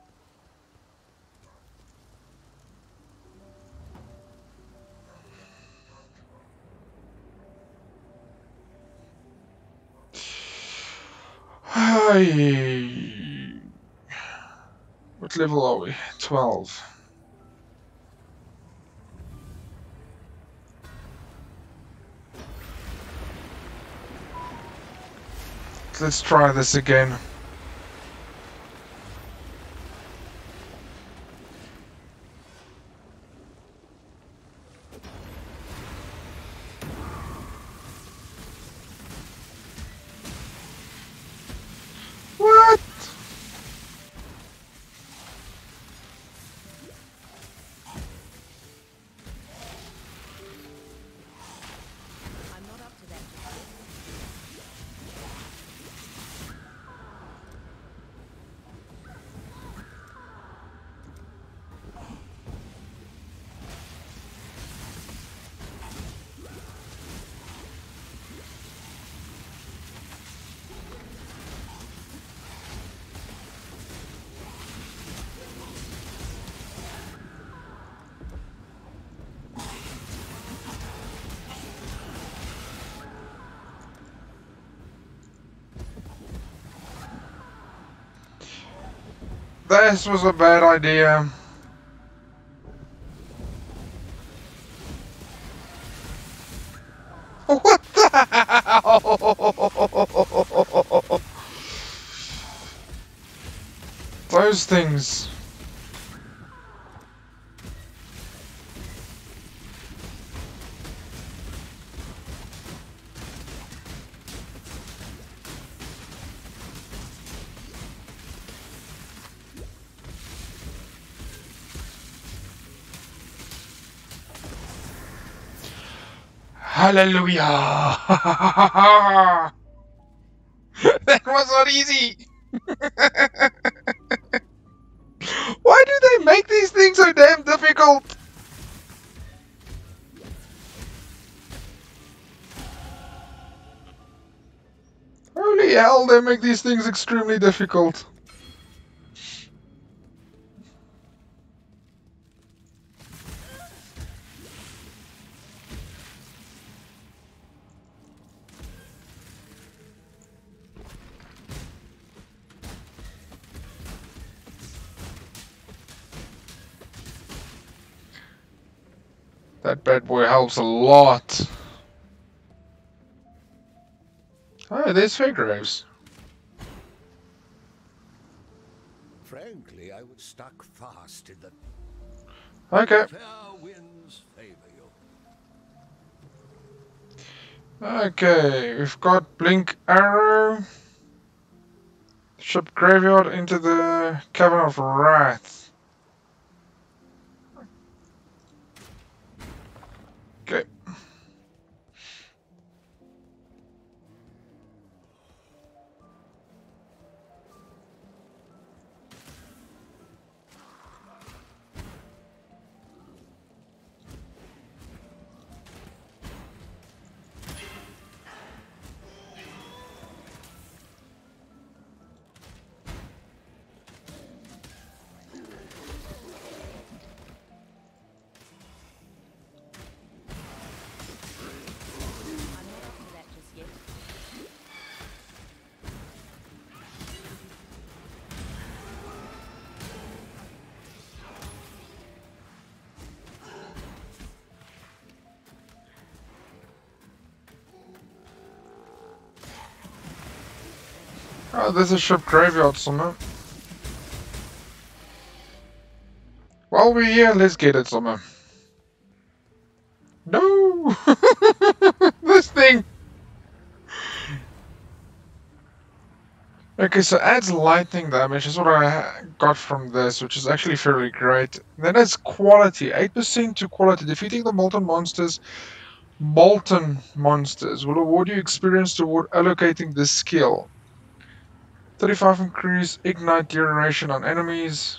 Hi. What level are we? twelve. Let's try this again. What? I'm not up to that. This was a bad idea. What the hell? Those things. Hallelujah! That was not easy! Why do they make these things so damn difficult? Holy hell, they make these things extremely difficult. That bad boy helps a lot. Oh, there's Fairgraves. Frankly, I was stuck fast in the Okay. fair winds favor you. Okay, we've got Blink Arrow. Ship Graveyard into the Cavern of Wrath. Okay. Oh, there's a ship graveyard somewhere. While we're here, let's get it somewhere. Okay, so adds lightning damage is what I got from this, which is actually fairly great. Then it's quality, eight percent to quality. Defeating the molten monsters, molten monsters will award you experience toward allocating this skill. thirty-five increase ignite duration on enemies.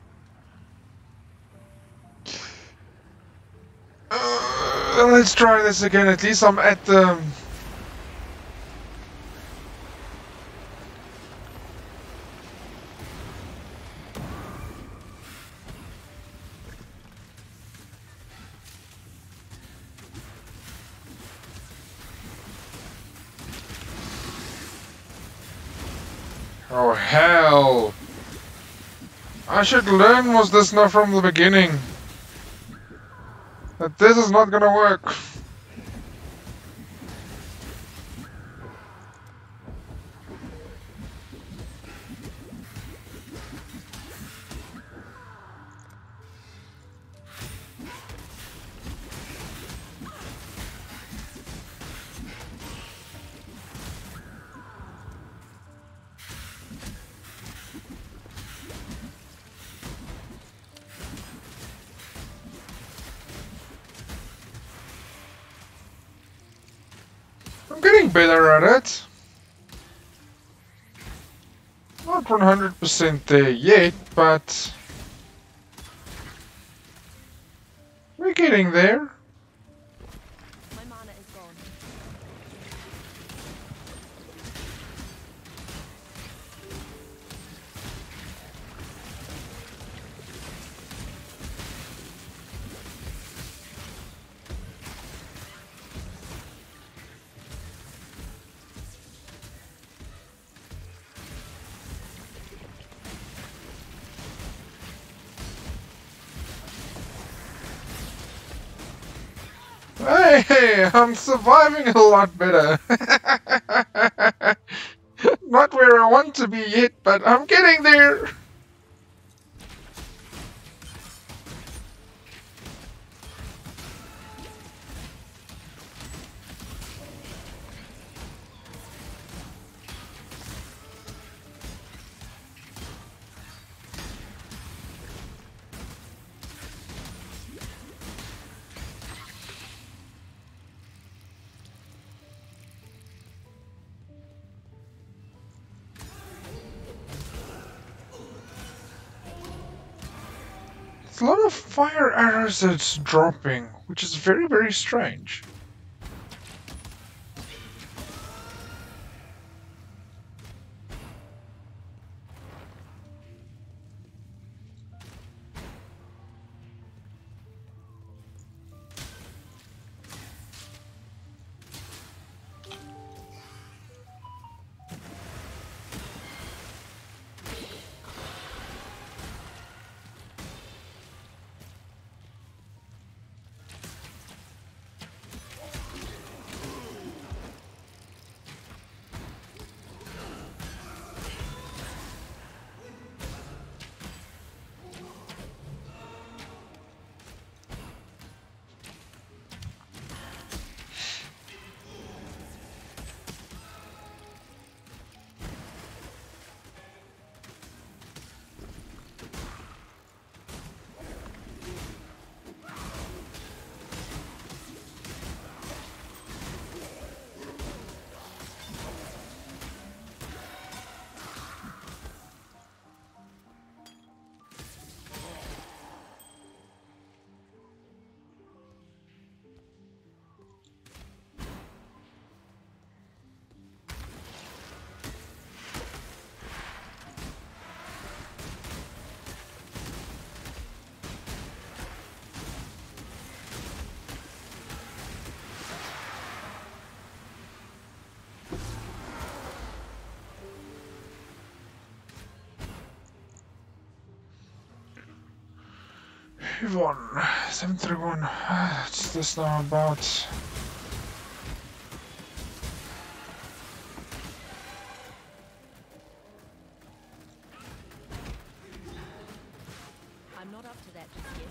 Uh, let's try this again. At least I'm at the... Oh hell! I should learn was this not from the beginning. That this is not gonna work. I'm getting better at it. Not one hundred percent there yet, but we're getting there. My mana is gone. Hey, hey, I'm surviving a lot better. Not where I want to be yet, but I'm getting there. It's a lot of fire arrows that's dropping, which is very, very strange. Yvonne, seven three one. What's this now about? I'm not up to that just yet.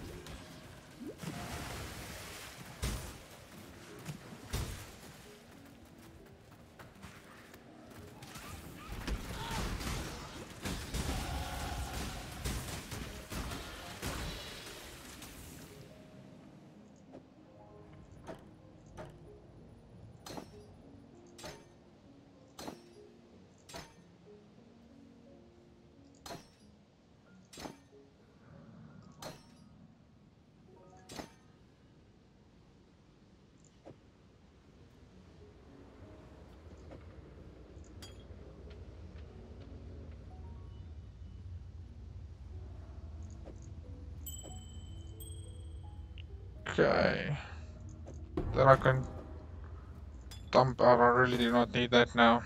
Okay. That I can dump out. I really do not need that now.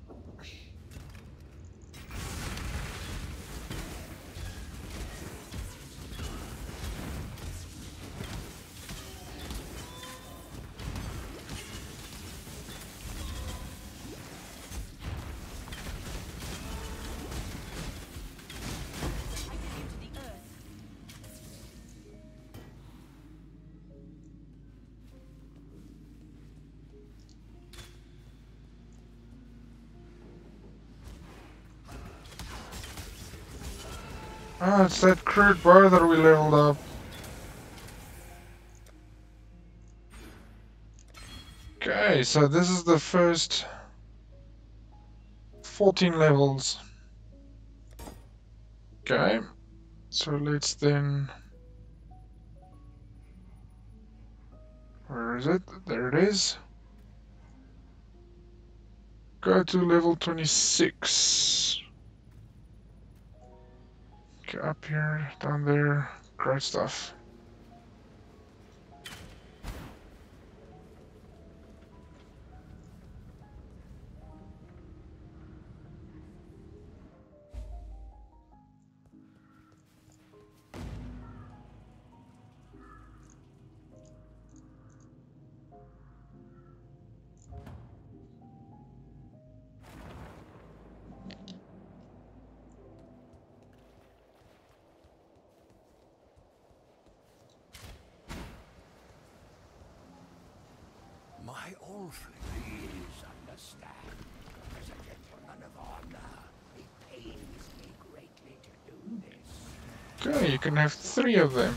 Ah, it's that crude bow that we leveled up. Okay, so this is the first fourteen levels. Okay, so let's then... Where is it? There it is. Go to level twenty-six. Okay, up here, down there. Great stuff. My old please understand. As a gentleman of honor, it pains me greatly to do this. Okay, you can have three of them.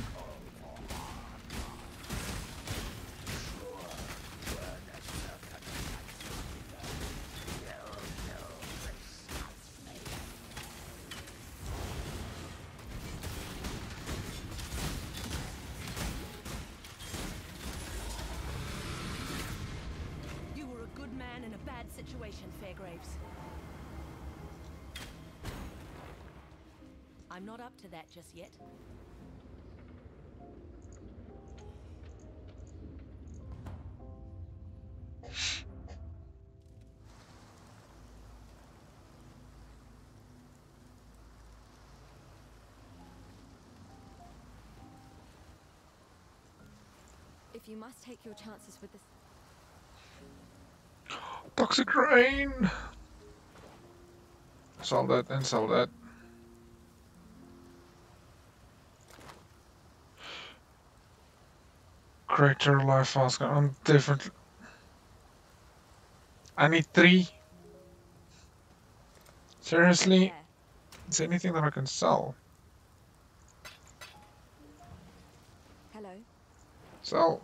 Situation, Fairgraves. I'm not up to that just yet. If you must take your chances with this... Toxic rain! Sell that and sell that. Greater life fast. I'm different. I need three. Seriously? Is there anything that I can sell? Hello. Sell.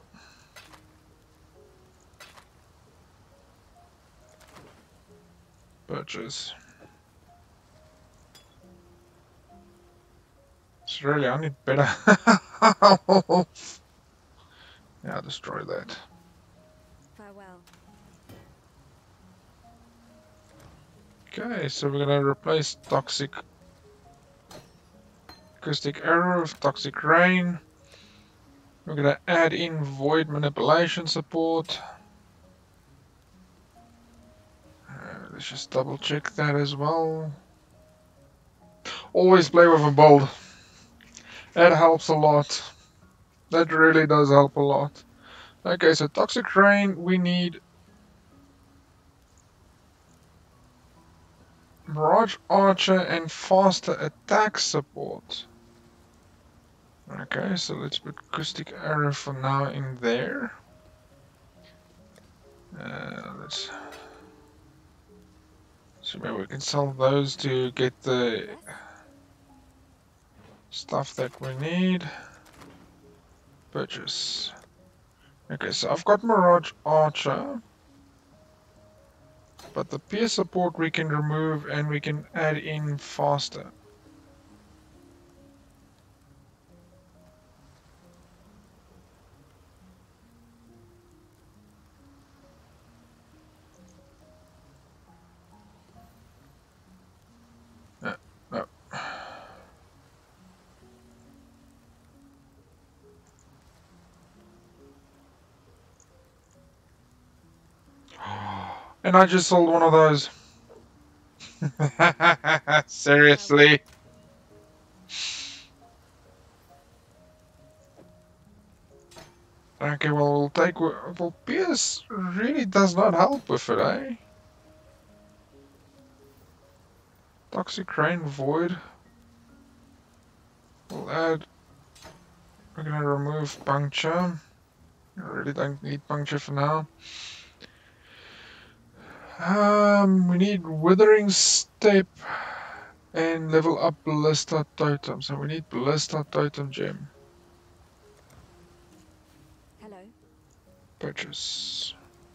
Purchase. It's really, I need better. Yeah, destroy that. Farewell. Okay, so we're gonna replace toxic acoustic arrow with toxic rain. We're gonna add in void manipulation support. Uh, let's just double check that as well. Always play with a build. That helps a lot. That really does help a lot. Okay, so toxic rain, we need Mirage Archer and faster attack support. Okay, so let's put acoustic arrow for now in there. Uh, let's so maybe we can sell those to get the stuff that we need. Purchase. Okay, so I've got Mirage Archer, but the peer support we can remove and we can add in faster. Uh, no. And I just sold one of those. Seriously. Okay, well, we'll take... Well, P S really does not help with it, eh? Toxic Rain Void. We'll add... We're gonna remove Puncture. I really don't need Puncture for now. Um, we need Withering Step and level up Ballista Totem. So we need Ballista Totem Gem. Hello. Purchase.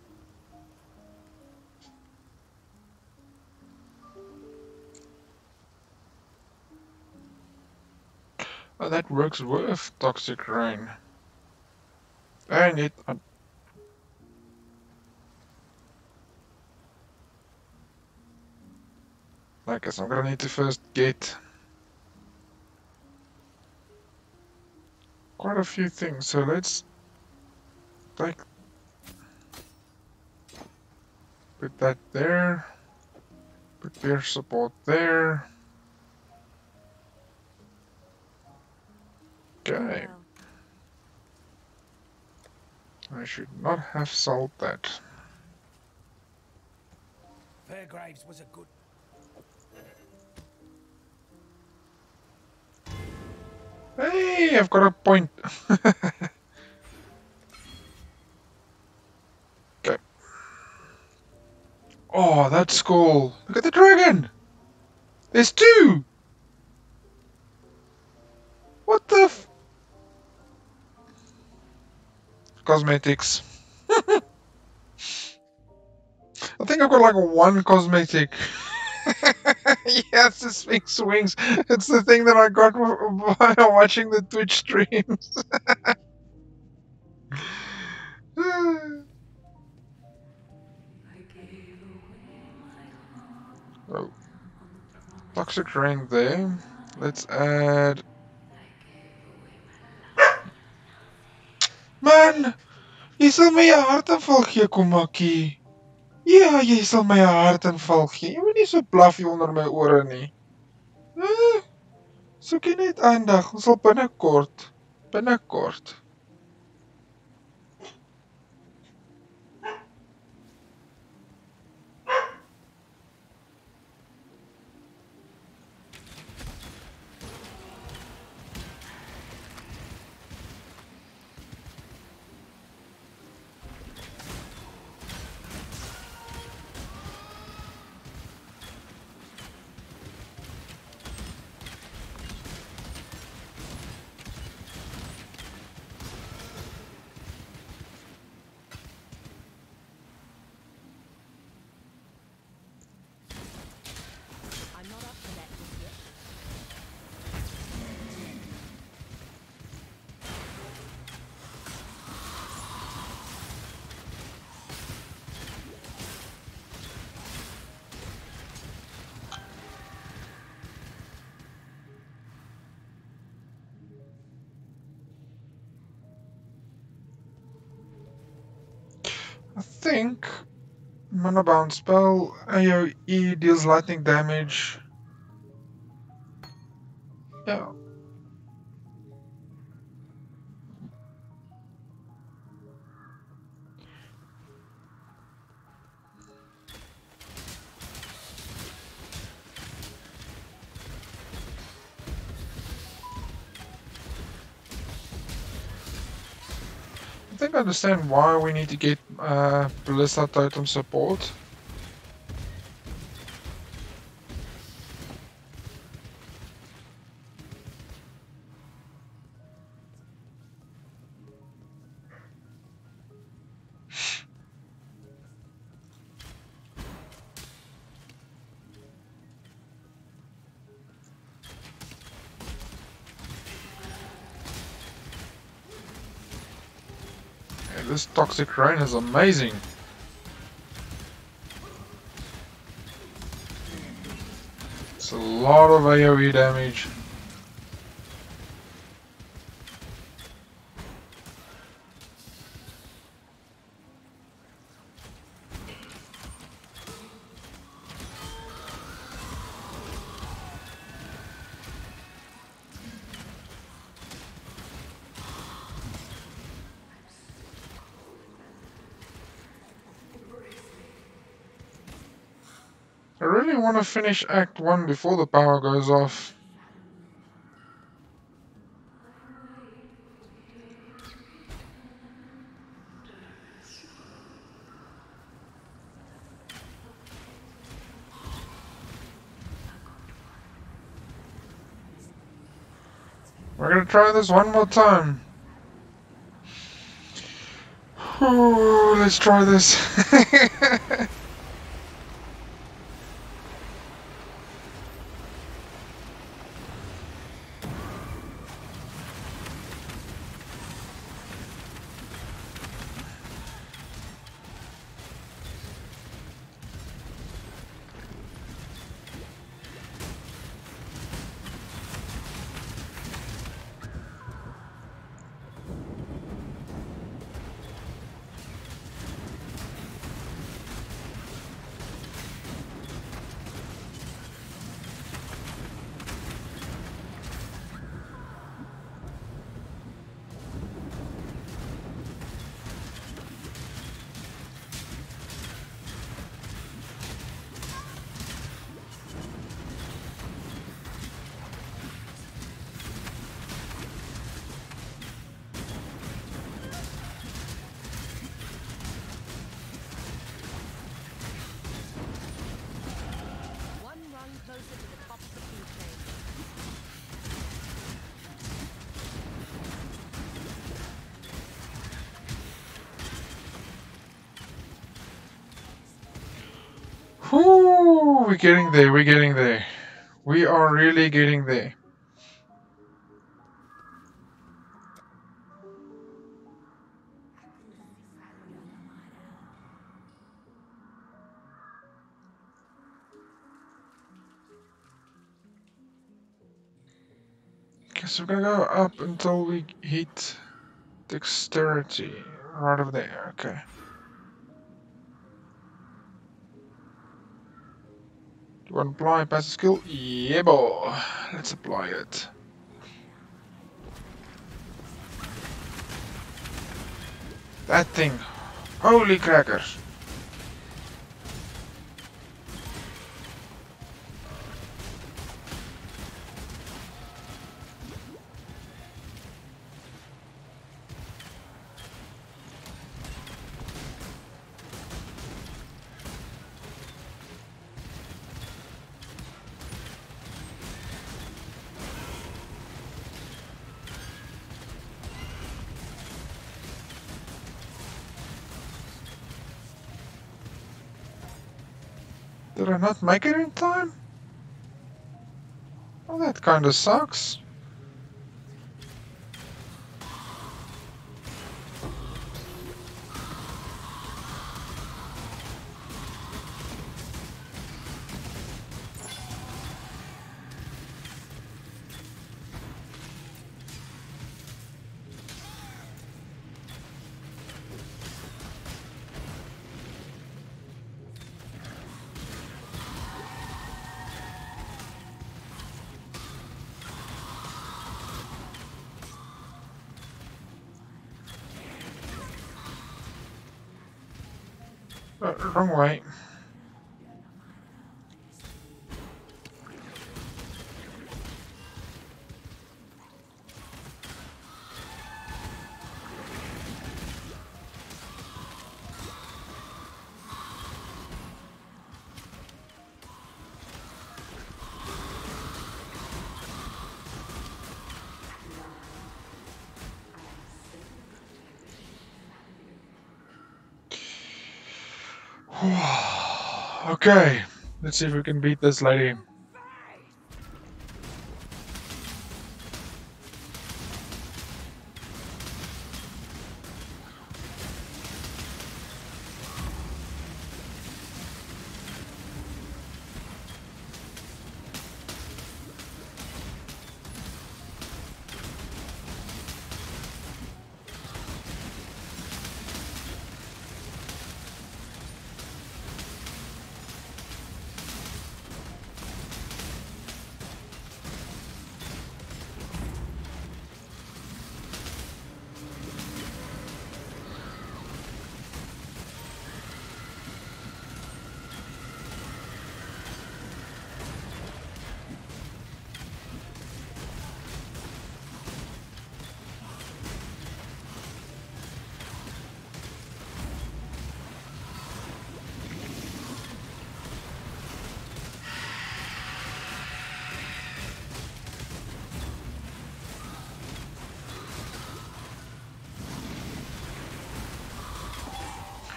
Oh, that works with Toxic Rain. And it... Uh, I guess I'm gonna need to first get quite a few things. So let's take... Put that there. Put peer support there. Okay. I should not have sold that. Fairgraves was a good... Hey, I've got a point. Okay. Oh, that's cool. Look at the dragon. There's two. What the f... Cosmetics. I think I've got like one cosmetic. Yeah, it's the Sphinx Wings. It's the thing that I got by watching the Twitch streams. Oh. Toxic Rain there. Let's add... Man! Jy sal my 'n hartaanval gee, Kommakkie. Ja, jy sal my 'n hartaanval gee. Jy moet nie so blaffie onder my ore nie. Eh, soek jy net aandag. Ons sal binnekort. Binnekort. I'm not up to that just yet. I think Mana Bound spell A O E deals lightning damage. Yeah. I think I understand why we need to get uh, Ballista Totem support. Yeah, this Toxic Rain is amazing. It's a lot of A O E damage. I really want to finish Act one before the power goes off. We're gonna try this one more time. Ooh, let's try this. One rung closer to the top of the food chain. Whoo, we're getting there, we're getting there. We are really getting there. Okay, so we're gonna go up until we hit dexterity. Right over there, okay. Do you want to apply passive skill? Yeah, boy. Let's apply it. That thing. Holy crackers. Did I not make it in time? Well, that kinda sucks. Uh, wrong way. Okay, let's see if we can beat this lady.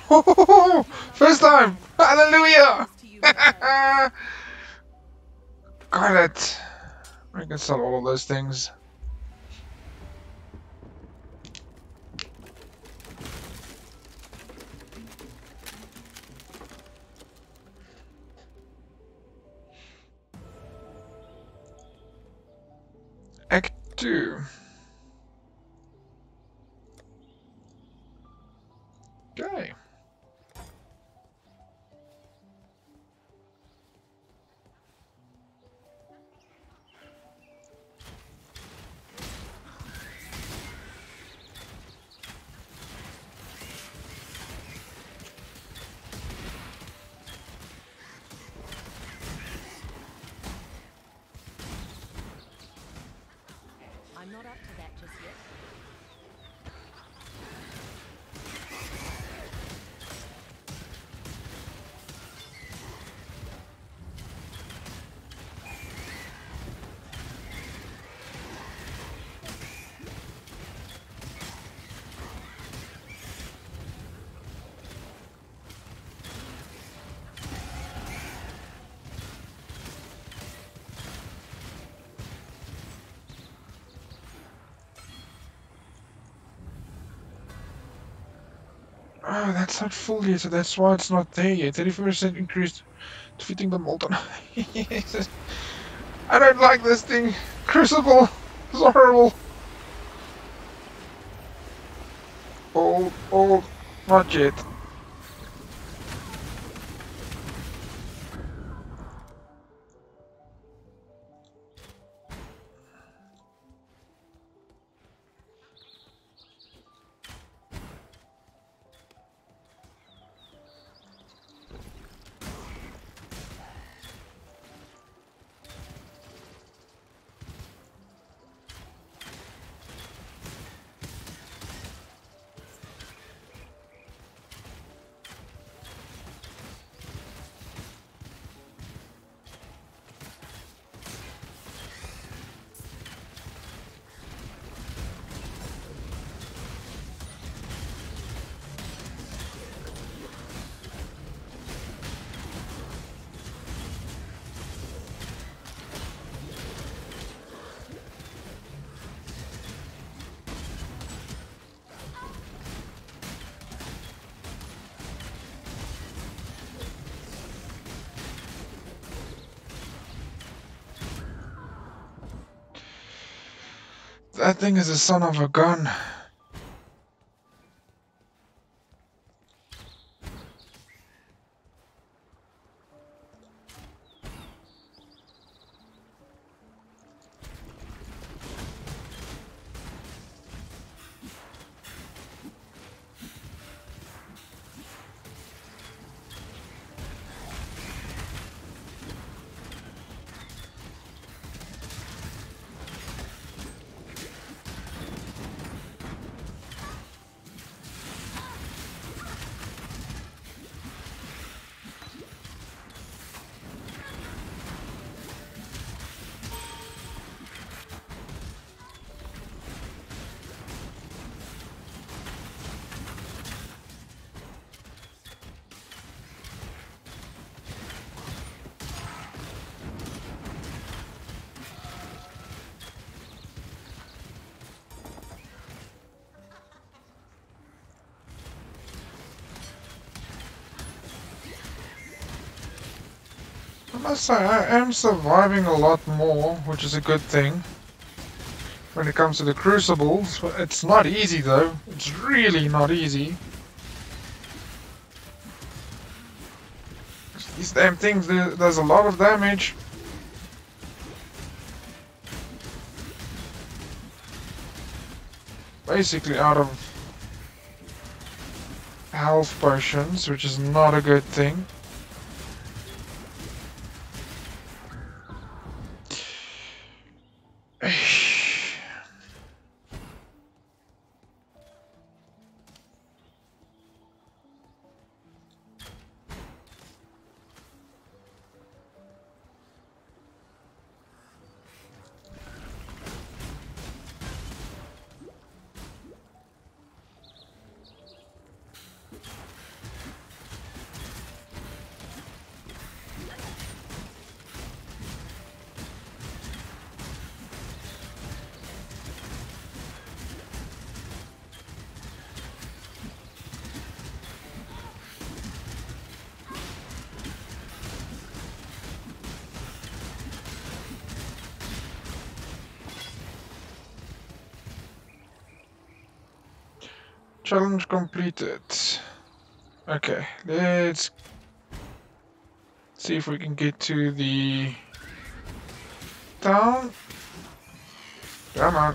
First time! Hallelujah! To you, my Got it! We can sell all of those things. Act two. Okay. I'm not up to that just yet. Oh, that's not full yet, so that's why it's not there yet. thirty percent increase defeating the Molten. Jesus. I don't like this thing. Crucible is horrible. Old, old, not yet. That thing is a son of a gun. I must say, I am surviving a lot more, which is a good thing. When it comes to the Crucibles, it's not easy though. It's really not easy. These damn things, there, there's a lot of damage. Basically out of health potions, which is not a good thing. Challenge completed. Okay, let's see if we can get to the town. Come on.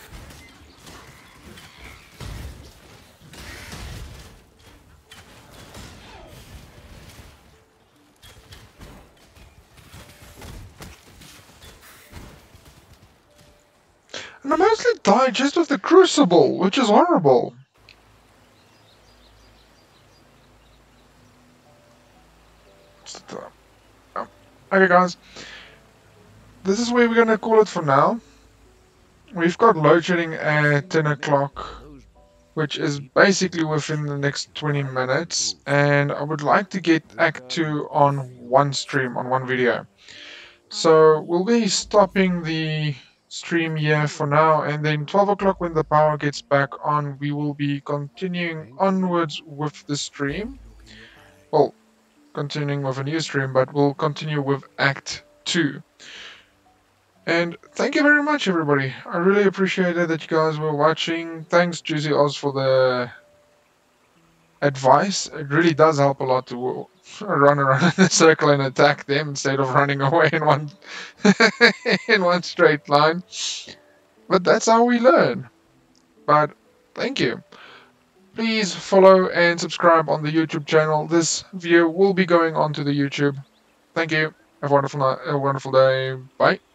And I mostly died just with the Crucible, which is horrible. Okay guys, this is where we're going to call it for now. We've got load shedding at ten o'clock, which is basically within the next twenty minutes, and I would like to get Act two on one stream, on one video. So we'll be stopping the stream here for now, and then twelve o'clock when the power gets back on, we will be continuing onwards with the stream. Well, continuing with a new stream, but we'll continue with Act two. And thank you very much, everybody. I really appreciated that you guys were watching. Thanks, Juicy Oz, for the advice. It really does help a lot to run around in a circle and attack them instead of running away in one in one straight line. But that's how we learn. But thank you. Please follow and subscribe on the YouTube channel. This video will be going on to the YouTube. Thank you. Have a wonderful night, a wonderful day. Bye.